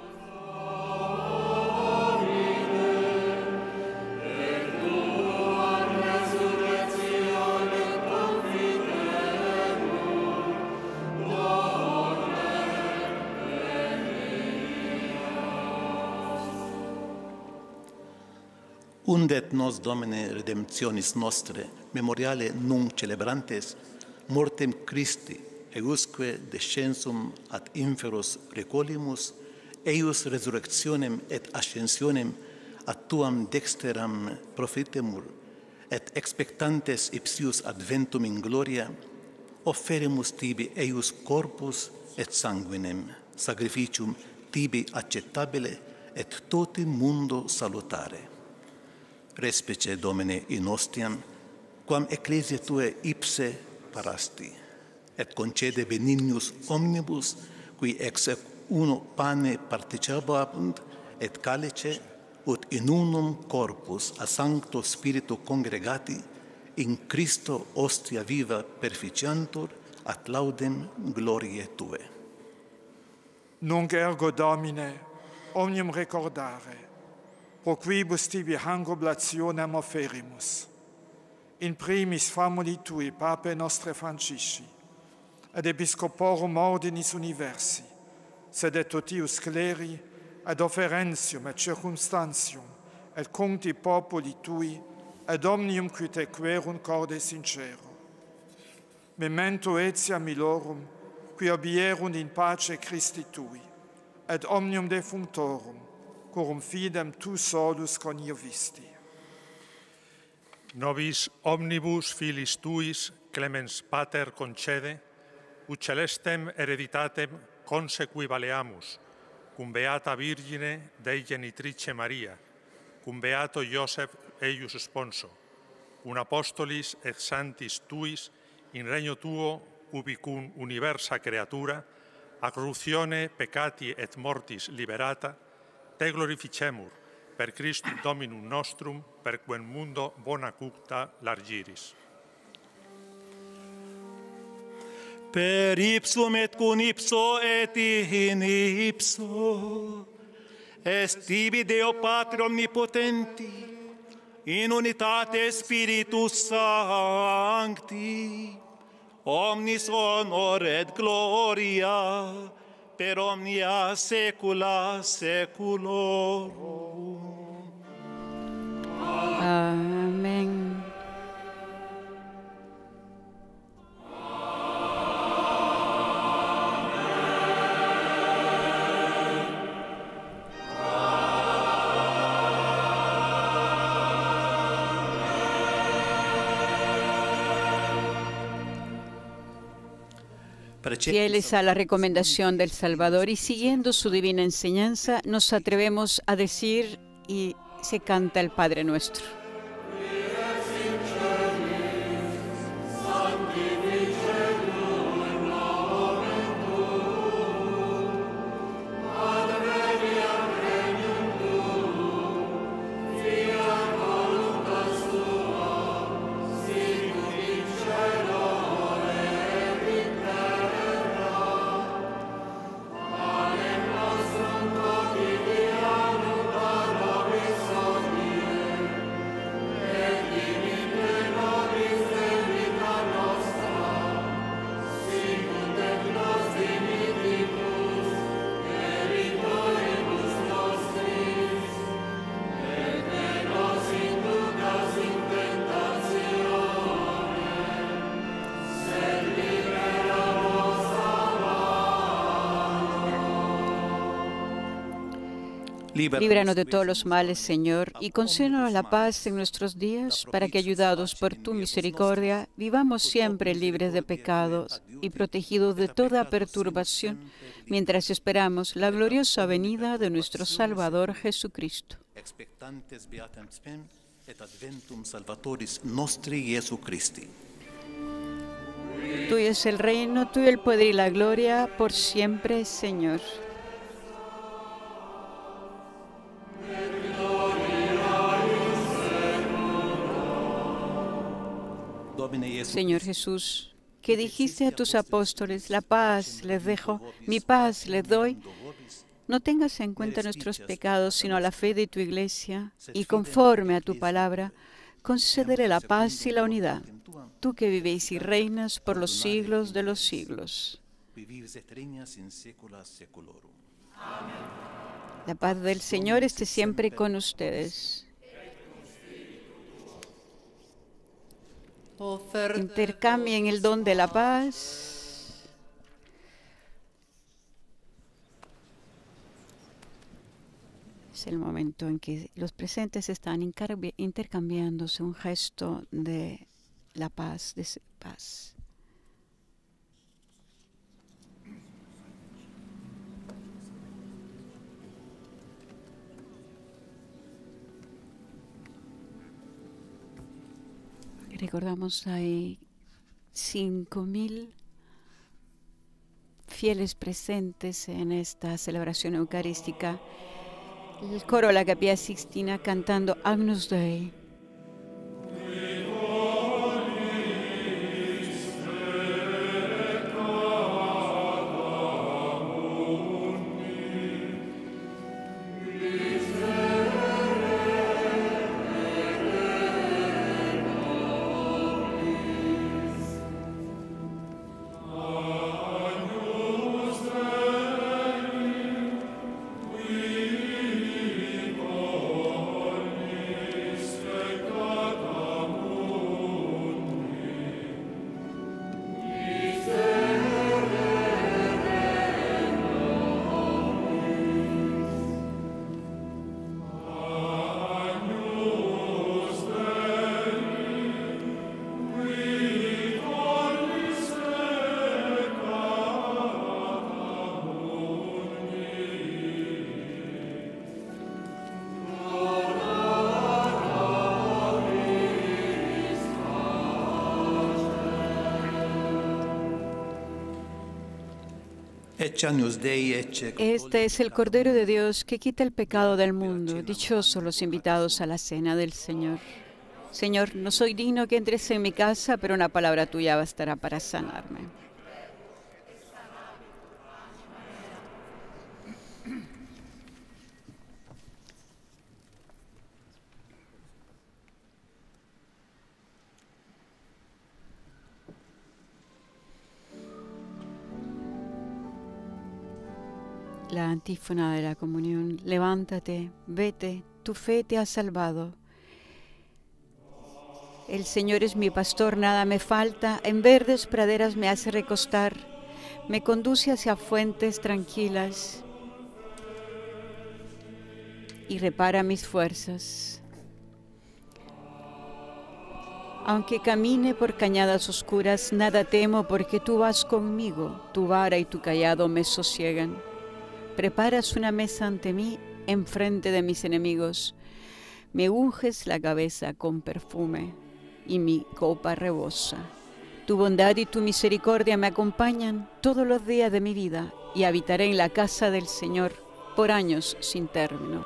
Undet nos, Domine, redemptionis nostre, memoriale nunc celebrantes, mortem Christi, eusque descensum ad inferos recolimus, eius resurrectionem et ascensionem ad tuam dexteram profitemur, et expectantes ipsius adventum in gloria, offeremus tibi eius corpus et sanguinem, sacrificium tibi acceptabile et totum mundo salutare. Respice, Domine, in ostiam, quam ecclesia Tue ipse parasti, et concede benignus omnibus, qui ex uno pane participabunt, et calice, ut in unum corpus a Sancto Spiritu congregati, in Christo ostia viva perficiantur, at laudem gloriae Tue. Nunc ergo, Domine, omnium recordare, pro quibus tibi hanc oblationem offerimus. In primis famuli Tui, Pape nostre Francisci, ad Episcoporum Ordinis Universi, sed et totius cleri, ad offerentium et circumstantium, et cuncti populi Tui, ad omnium qui Te querunt corde sincero. Memento etiam milorum, qui obierunt in pace Christi Tui, et omnium defunctorum, corum fidem tu solus coniovisti. Nobis omnibus filis tuis clemens pater concede, ut celestem hereditatem consequivaleamus, cum beata Virgine Dei genitrice Maria, cum beato Iosef eius sponso, un apostolis et sanctis tuis in regno tuo ubi cum universa creatura, a corruptione peccati et mortis liberata, te glorificemur per Christum Dominum nostrum, per quem mundo bona cucta largiris. Per ipsum et cum ipso et in ipso, est tibi Deo Patre Omnipotenti, in unitate Spiritus Sancti, omnis honor et gloria, per omnia saecula saeculorum. Amén. Fieles a la recomendación del Salvador y siguiendo su divina enseñanza, nos atrevemos a decir y se canta el Padre Nuestro. Líbranos de todos los males, Señor, y concédenos la paz en nuestros días, para que, ayudados por tu misericordia, vivamos siempre libres de pecados y protegidos de toda perturbación, mientras esperamos la gloriosa venida de nuestro Salvador Jesucristo. Expectantes beatam spem et adventum salvatoris nostri Iesu Christi. Tuyo es el reino, tuyo el poder y la gloria, por siempre, Señor. Señor Jesús, que dijiste a tus apóstoles, la paz les dejo, mi paz les doy, no tengas en cuenta nuestros pecados, sino la fe de tu Iglesia, y conforme a tu palabra, concederé la paz y la unidad, tú que vivéis y reinas por los siglos de los siglos. La paz del Señor esté siempre con ustedes. Intercambien el don de la paz. Es el momento en que los presentes están intercambiándose un gesto de la paz, de paz. Recordamos, hay cinco mil fieles presentes en esta celebración eucarística. El coro de la Capilla Sixtina cantando Agnus Dei. Este es el Cordero de Dios que quita el pecado del mundo. Dichosos los invitados a la cena del Señor. Señor, no soy digno que entres en mi casa, pero una palabra tuya bastará para sanarme. La antífona de la comunión. Levántate, vete, tu fe te ha salvado. El Señor es mi pastor, nada me falta. En verdes praderas me hace recostar. Me conduce hacia fuentes tranquilas y repara mis fuerzas. Aunque camine por cañadas oscuras, nada temo porque tú vas conmigo. Tu vara y tu cayado me sosiegan. Preparas una mesa ante mí, enfrente de mis enemigos. Me unges la cabeza con perfume y mi copa rebosa. Tu bondad y tu misericordia me acompañan todos los días de mi vida y habitaré en la casa del Señor por años sin término.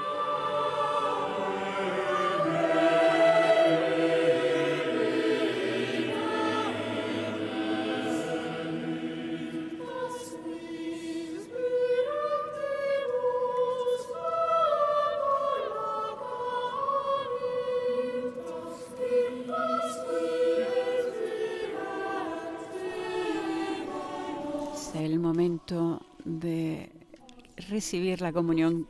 El momento de recibir la comunión.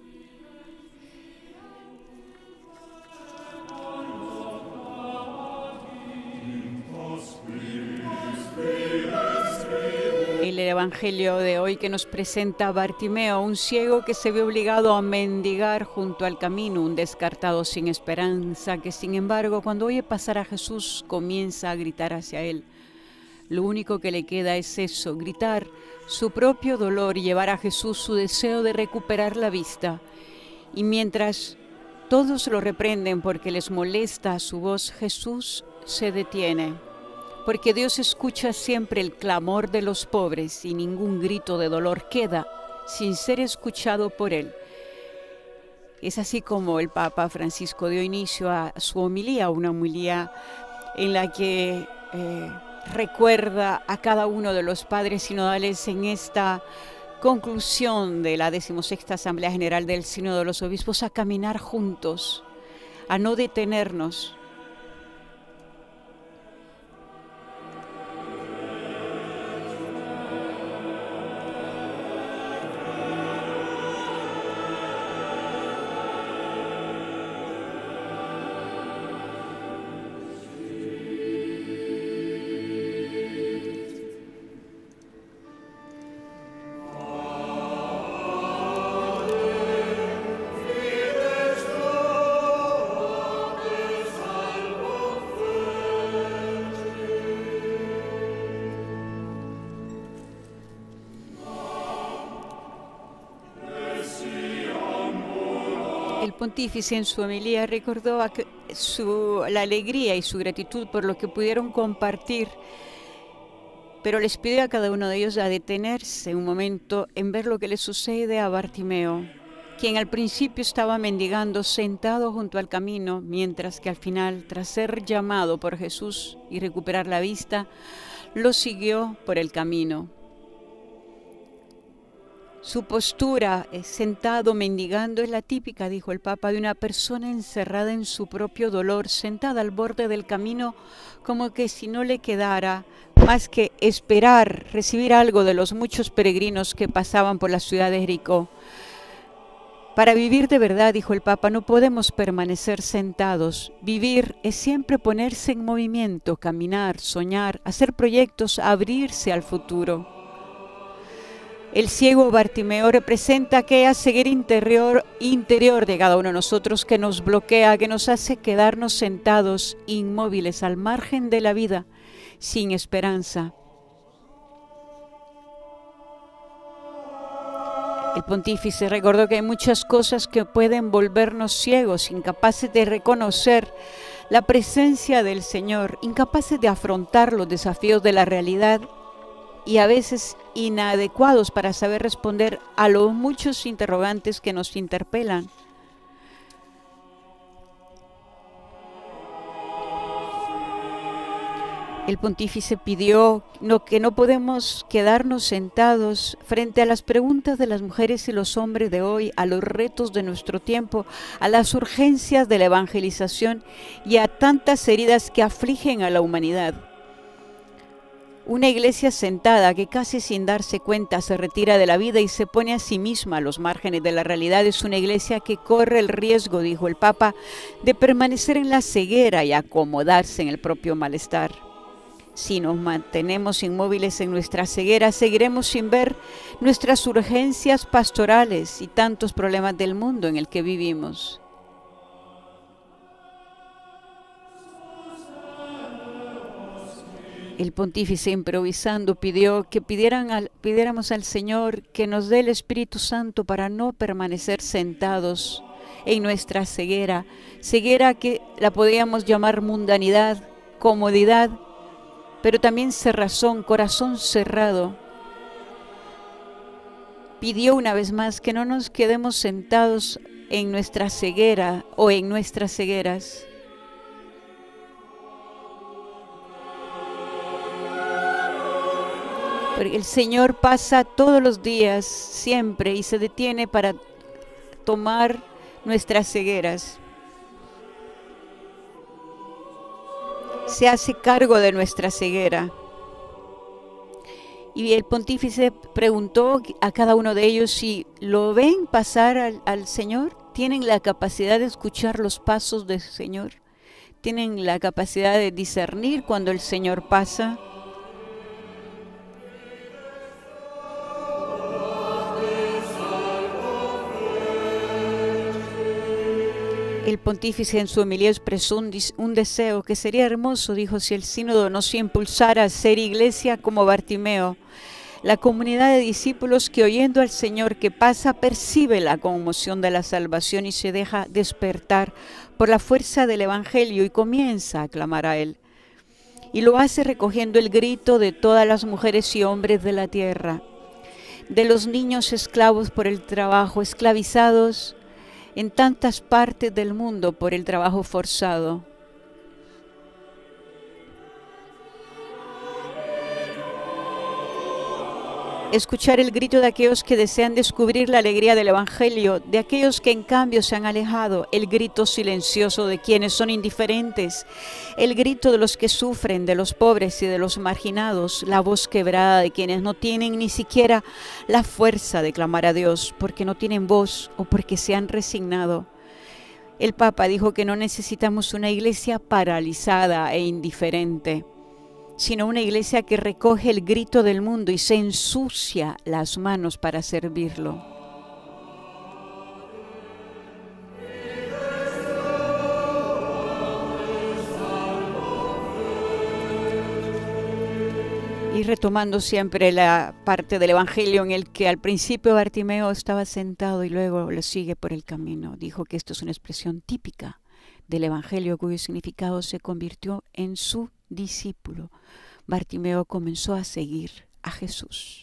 El evangelio de hoy que nos presenta a Bartimeo, un ciego que se ve obligado a mendigar junto al camino, un descartado sin esperanza, que sin embargo cuando oye pasar a Jesús comienza a gritar hacia él. Lo único que le queda es eso, gritar su propio dolor y llevar a Jesús su deseo de recuperar la vista. Y mientras todos lo reprenden porque les molesta su voz, Jesús se detiene. Porque Dios escucha siempre el clamor de los pobres y ningún grito de dolor queda sin ser escuchado por Él. Es así como el Papa Francisco dio inicio a su homilía, una homilía en la que Eh, recuerda a cada uno de los padres sinodales en esta conclusión de la decimosexta Asamblea General del Sínodo de los Obispos a caminar juntos, a no detenernos. El pontífice en su homilía recordó a que su, la alegría y su gratitud por lo que pudieron compartir, pero les pidió a cada uno de ellos a detenerse un momento en ver lo que le sucede a Bartimeo, quien al principio estaba mendigando sentado junto al camino, mientras que al final, tras ser llamado por Jesús y recuperar la vista, lo siguió por el camino. Su postura, eh, sentado mendigando, es la típica, dijo el Papa, de una persona encerrada en su propio dolor, sentada al borde del camino, como que si no le quedara más que esperar recibir algo de los muchos peregrinos que pasaban por la ciudad de Jericó. Para vivir de verdad, dijo el Papa, no podemos permanecer sentados. Vivir es siempre ponerse en movimiento, caminar, soñar, hacer proyectos, abrirse al futuro. El ciego Bartimeo representa aquella ceguera interior, interior de cada uno de nosotros que nos bloquea, que nos hace quedarnos sentados, inmóviles, al margen de la vida, sin esperanza. El pontífice recordó que hay muchas cosas que pueden volvernos ciegos, incapaces de reconocer la presencia del Señor, incapaces de afrontar los desafíos de la realidad y a veces inadecuados para saber responder a los muchos interrogantes que nos interpelan. El pontífice pidió no, que no podemos quedarnos sentados frente a las preguntas de las mujeres y los hombres de hoy, a los retos de nuestro tiempo, a las urgencias de la evangelización y a tantas heridas que afligen a la humanidad. Una iglesia sentada que casi sin darse cuenta se retira de la vida y se pone a sí misma a los márgenes de la realidad es una iglesia que corre el riesgo, dijo el Papa, de permanecer en la ceguera y acomodarse en el propio malestar. Si nos mantenemos inmóviles en nuestra ceguera, seguiremos sin ver nuestras urgencias pastorales y tantos problemas del mundo en el que vivimos. El pontífice, improvisando, pidió que pidieran al, pidiéramos al Señor que nos dé el Espíritu Santo para no permanecer sentados en nuestra ceguera, ceguera que la podíamos llamar mundanidad, comodidad, pero también cerrazón, corazón cerrado. Pidió una vez más que no nos quedemos sentados en nuestra ceguera o en nuestras cegueras. Porque el Señor pasa todos los días, siempre, y se detiene para tomar nuestras cegueras. Se hace cargo de nuestra ceguera. Y el pontífice preguntó a cada uno de ellos si lo ven pasar al, al Señor, tienen la capacidad de escuchar los pasos del Señor, tienen la capacidad de discernir cuando el Señor pasa. El pontífice en su homilía expresó un, un deseo que sería hermoso, dijo, si el sínodo nos impulsara a ser iglesia como Bartimeo, la comunidad de discípulos que oyendo al Señor que pasa percibe la conmoción de la salvación y se deja despertar por la fuerza del Evangelio y comienza a clamar a Él. Y lo hace recogiendo el grito de todas las mujeres y hombres de la tierra, de los niños esclavos por el trabajo, esclavizados en tantas partes del mundo por el trabajo forzado. Escuchar el grito de aquellos que desean descubrir la alegría del Evangelio, de aquellos que en cambio se han alejado, el grito silencioso de quienes son indiferentes, el grito de los que sufren, de los pobres y de los marginados, la voz quebrada de quienes no tienen ni siquiera la fuerza de clamar a Dios porque no tienen voz o porque se han resignado. El Papa dijo que no necesitamos una iglesia paralizada e indiferente, sino una iglesia que recoge el grito del mundo y se ensucia las manos para servirlo. Y retomando siempre la parte del Evangelio en el que al principio Bartimeo estaba sentado y luego lo sigue por el camino, dijo que esto es una expresión típica del Evangelio cuyo significado se convirtió en su discípulo. Bartimeo comenzó a seguir a Jesús.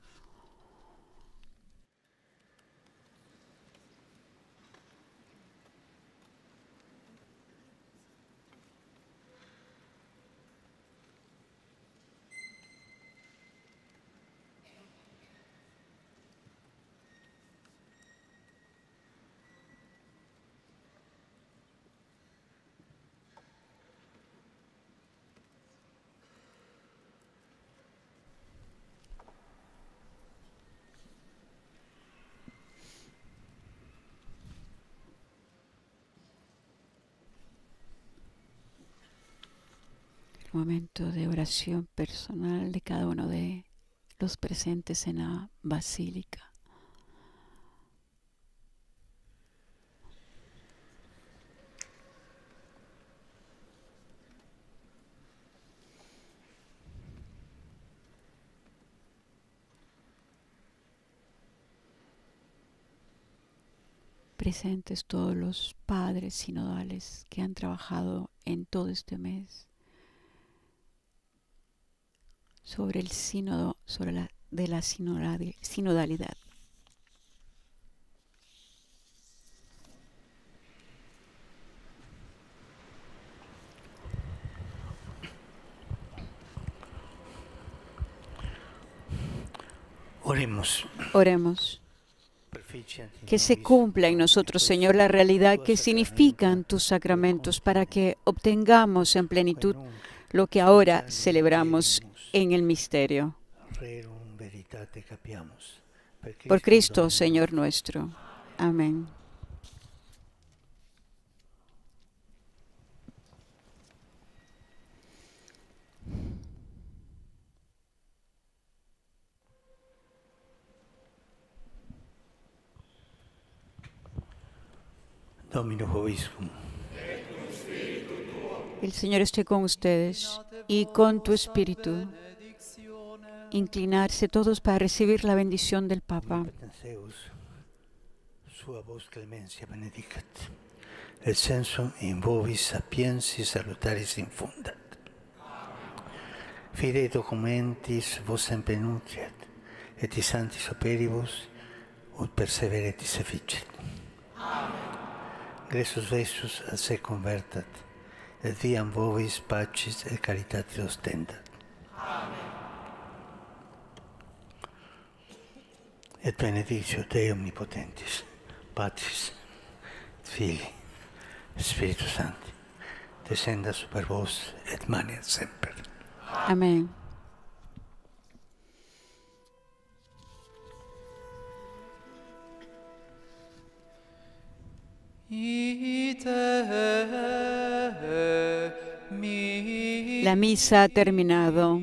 Momento de oración personal de cada uno de los presentes en la basílica. Presentes todos los padres sinodales que han trabajado en todo este mes, sobre el sínodo, sobre la, de la sinodalidad. Oremos. Oremos. Que se cumpla en nosotros, Señor, la realidad que significan tus sacramentos para que obtengamos en plenitud lo que ahora celebramos en el misterio. Por Cristo, Señor nuestro. Amén. Domino Vobiscum. El Señor esté con ustedes y con tu espíritu. Inclinarse todos para recibir la bendición del Papa. Sua vos clemencia benedicat. El senso in vobis sapiensis salutaris infundat. Fidei documentis vos semper nutriat, et i sanctis operibus ut perseveretis efficit. Gressus vessus ad se convertat, et viam vobis pacis et caritatis ostentat. Et benedictio Dei omnipotentis, Patris, Filii, Spiritus Sancti, descenda super vos et manet semper. Amén. La misa ha terminado.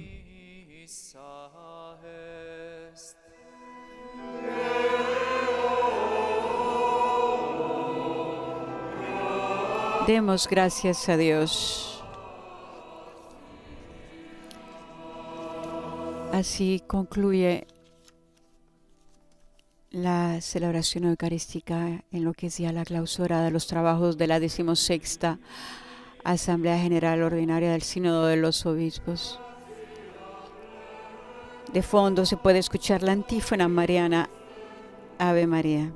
Demos gracias a Dios. Así concluye la celebración eucarística en lo que es ya la clausura de los trabajos de la decimosexta Asamblea General Ordinaria del Sínodo de los Obispos. De fondo se puede escuchar la antífona mariana Ave María.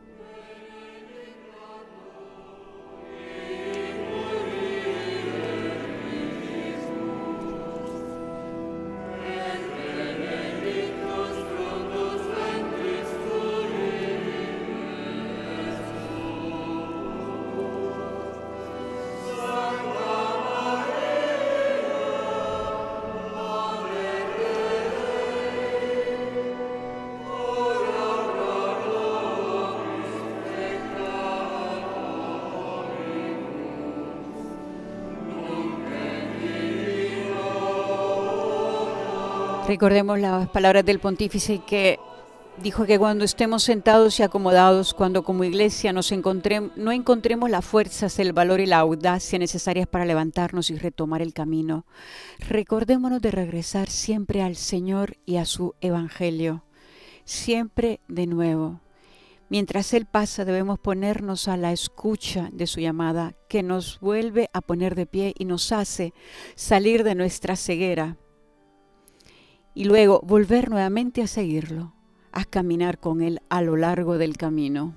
Recordemos las palabras del pontífice que dijo que cuando estemos sentados y acomodados, cuando como iglesia nos encontremos, no encontremos las fuerzas, el valor y la audacia necesarias para levantarnos y retomar el camino, recordémonos de regresar siempre al Señor y a su Evangelio, siempre de nuevo. Mientras Él pasa, debemos ponernos a la escucha de su llamada, que nos vuelve a poner de pie y nos hace salir de nuestra ceguera. Y luego volver nuevamente a seguirlo, a caminar con Él a lo largo del camino.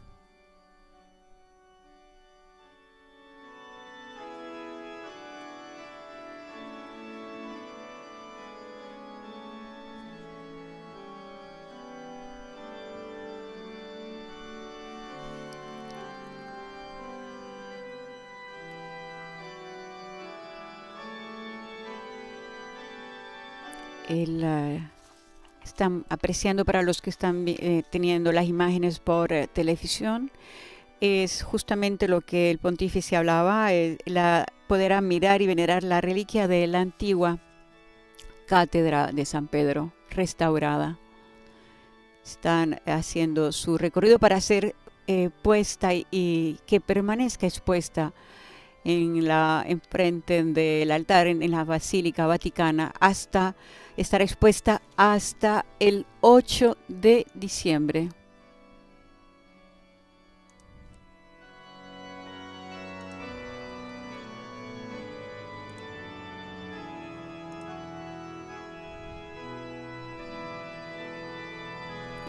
El, uh, están apreciando para los que están eh, teniendo las imágenes por eh, televisión, es justamente lo que el pontífice hablaba, eh, la, poder admirar y venerar la reliquia de la antigua cátedra de San Pedro, restaurada. Están haciendo su recorrido para ser eh, puesta y, y que permanezca expuesta en la enfrente del altar en, en la Basílica Vaticana hasta estar expuesta hasta el ocho de diciembre.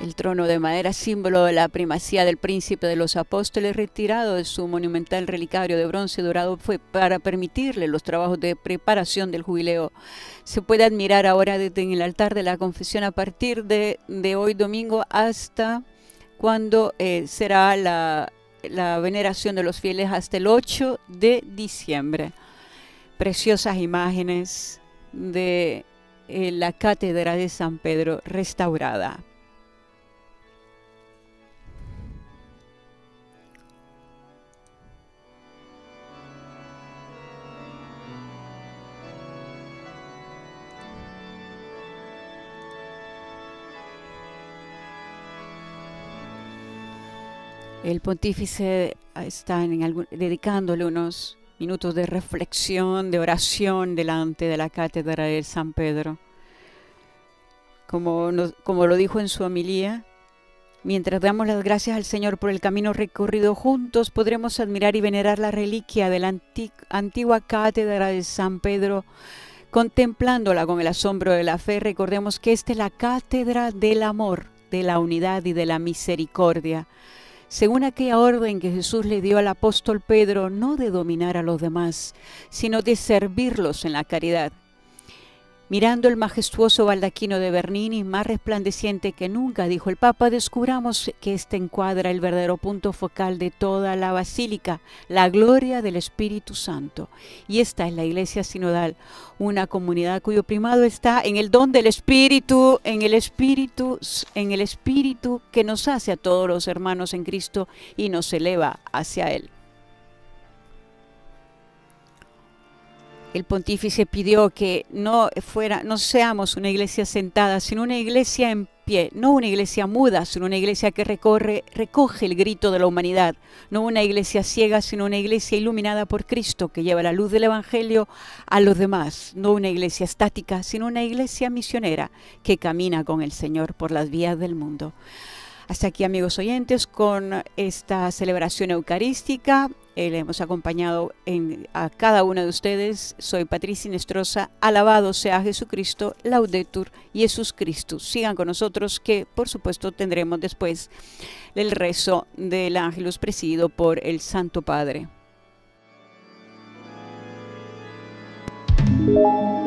El trono de madera, símbolo de la primacía del príncipe de los apóstoles, retirado de su monumental relicario de bronce dorado, fue para permitirle los trabajos de preparación del jubileo. Se puede admirar ahora desde el altar de la confesión a partir de, de hoy domingo hasta cuando eh, será la, la veneración de los fieles hasta el ocho de diciembre. Preciosas imágenes de eh, la Cátedra de San Pedro restaurada. El pontífice está en algún, dedicándole unos minutos de reflexión, de oración delante de la cátedra de San Pedro. Como, nos, como lo dijo en su homilía, mientras damos las gracias al Señor por el camino recorrido juntos, podremos admirar y venerar la reliquia de la anti, antigua cátedra de San Pedro. Contemplándola con el asombro de la fe, recordemos que esta es la cátedra del amor, de la unidad y de la misericordia. Según aquella orden que Jesús le dio al apóstol Pedro, no de dominar a los demás, sino de servirlos en la caridad. Mirando el majestuoso baldaquino de Bernini, más resplandeciente que nunca, dijo el Papa, descubramos que este encuadra el verdadero punto focal de toda la basílica, la gloria del Espíritu Santo. Y esta es la Iglesia Sinodal, una comunidad cuyo primado está en el don del Espíritu, en el Espíritu, en el Espíritu que nos hace a todos los hermanos en Cristo y nos eleva hacia Él. El pontífice pidió que no fuera, no seamos una iglesia sentada, sino una iglesia en pie, no una iglesia muda, sino una iglesia que recorre, recoge el grito de la humanidad, no una iglesia ciega, sino una iglesia iluminada por Cristo, que lleva la luz del Evangelio a los demás, no una iglesia estática, sino una iglesia misionera que camina con el Señor por las vías del mundo. Hasta aquí, amigos oyentes, con esta celebración eucarística. Eh, le hemos acompañado en, a cada uno de ustedes. Soy Patricia Inestrosa. Alabado sea Jesucristo, Laudetur Jesus Christus. Sigan con nosotros, que por supuesto tendremos después el rezo del Ángelus presidido por el Santo Padre.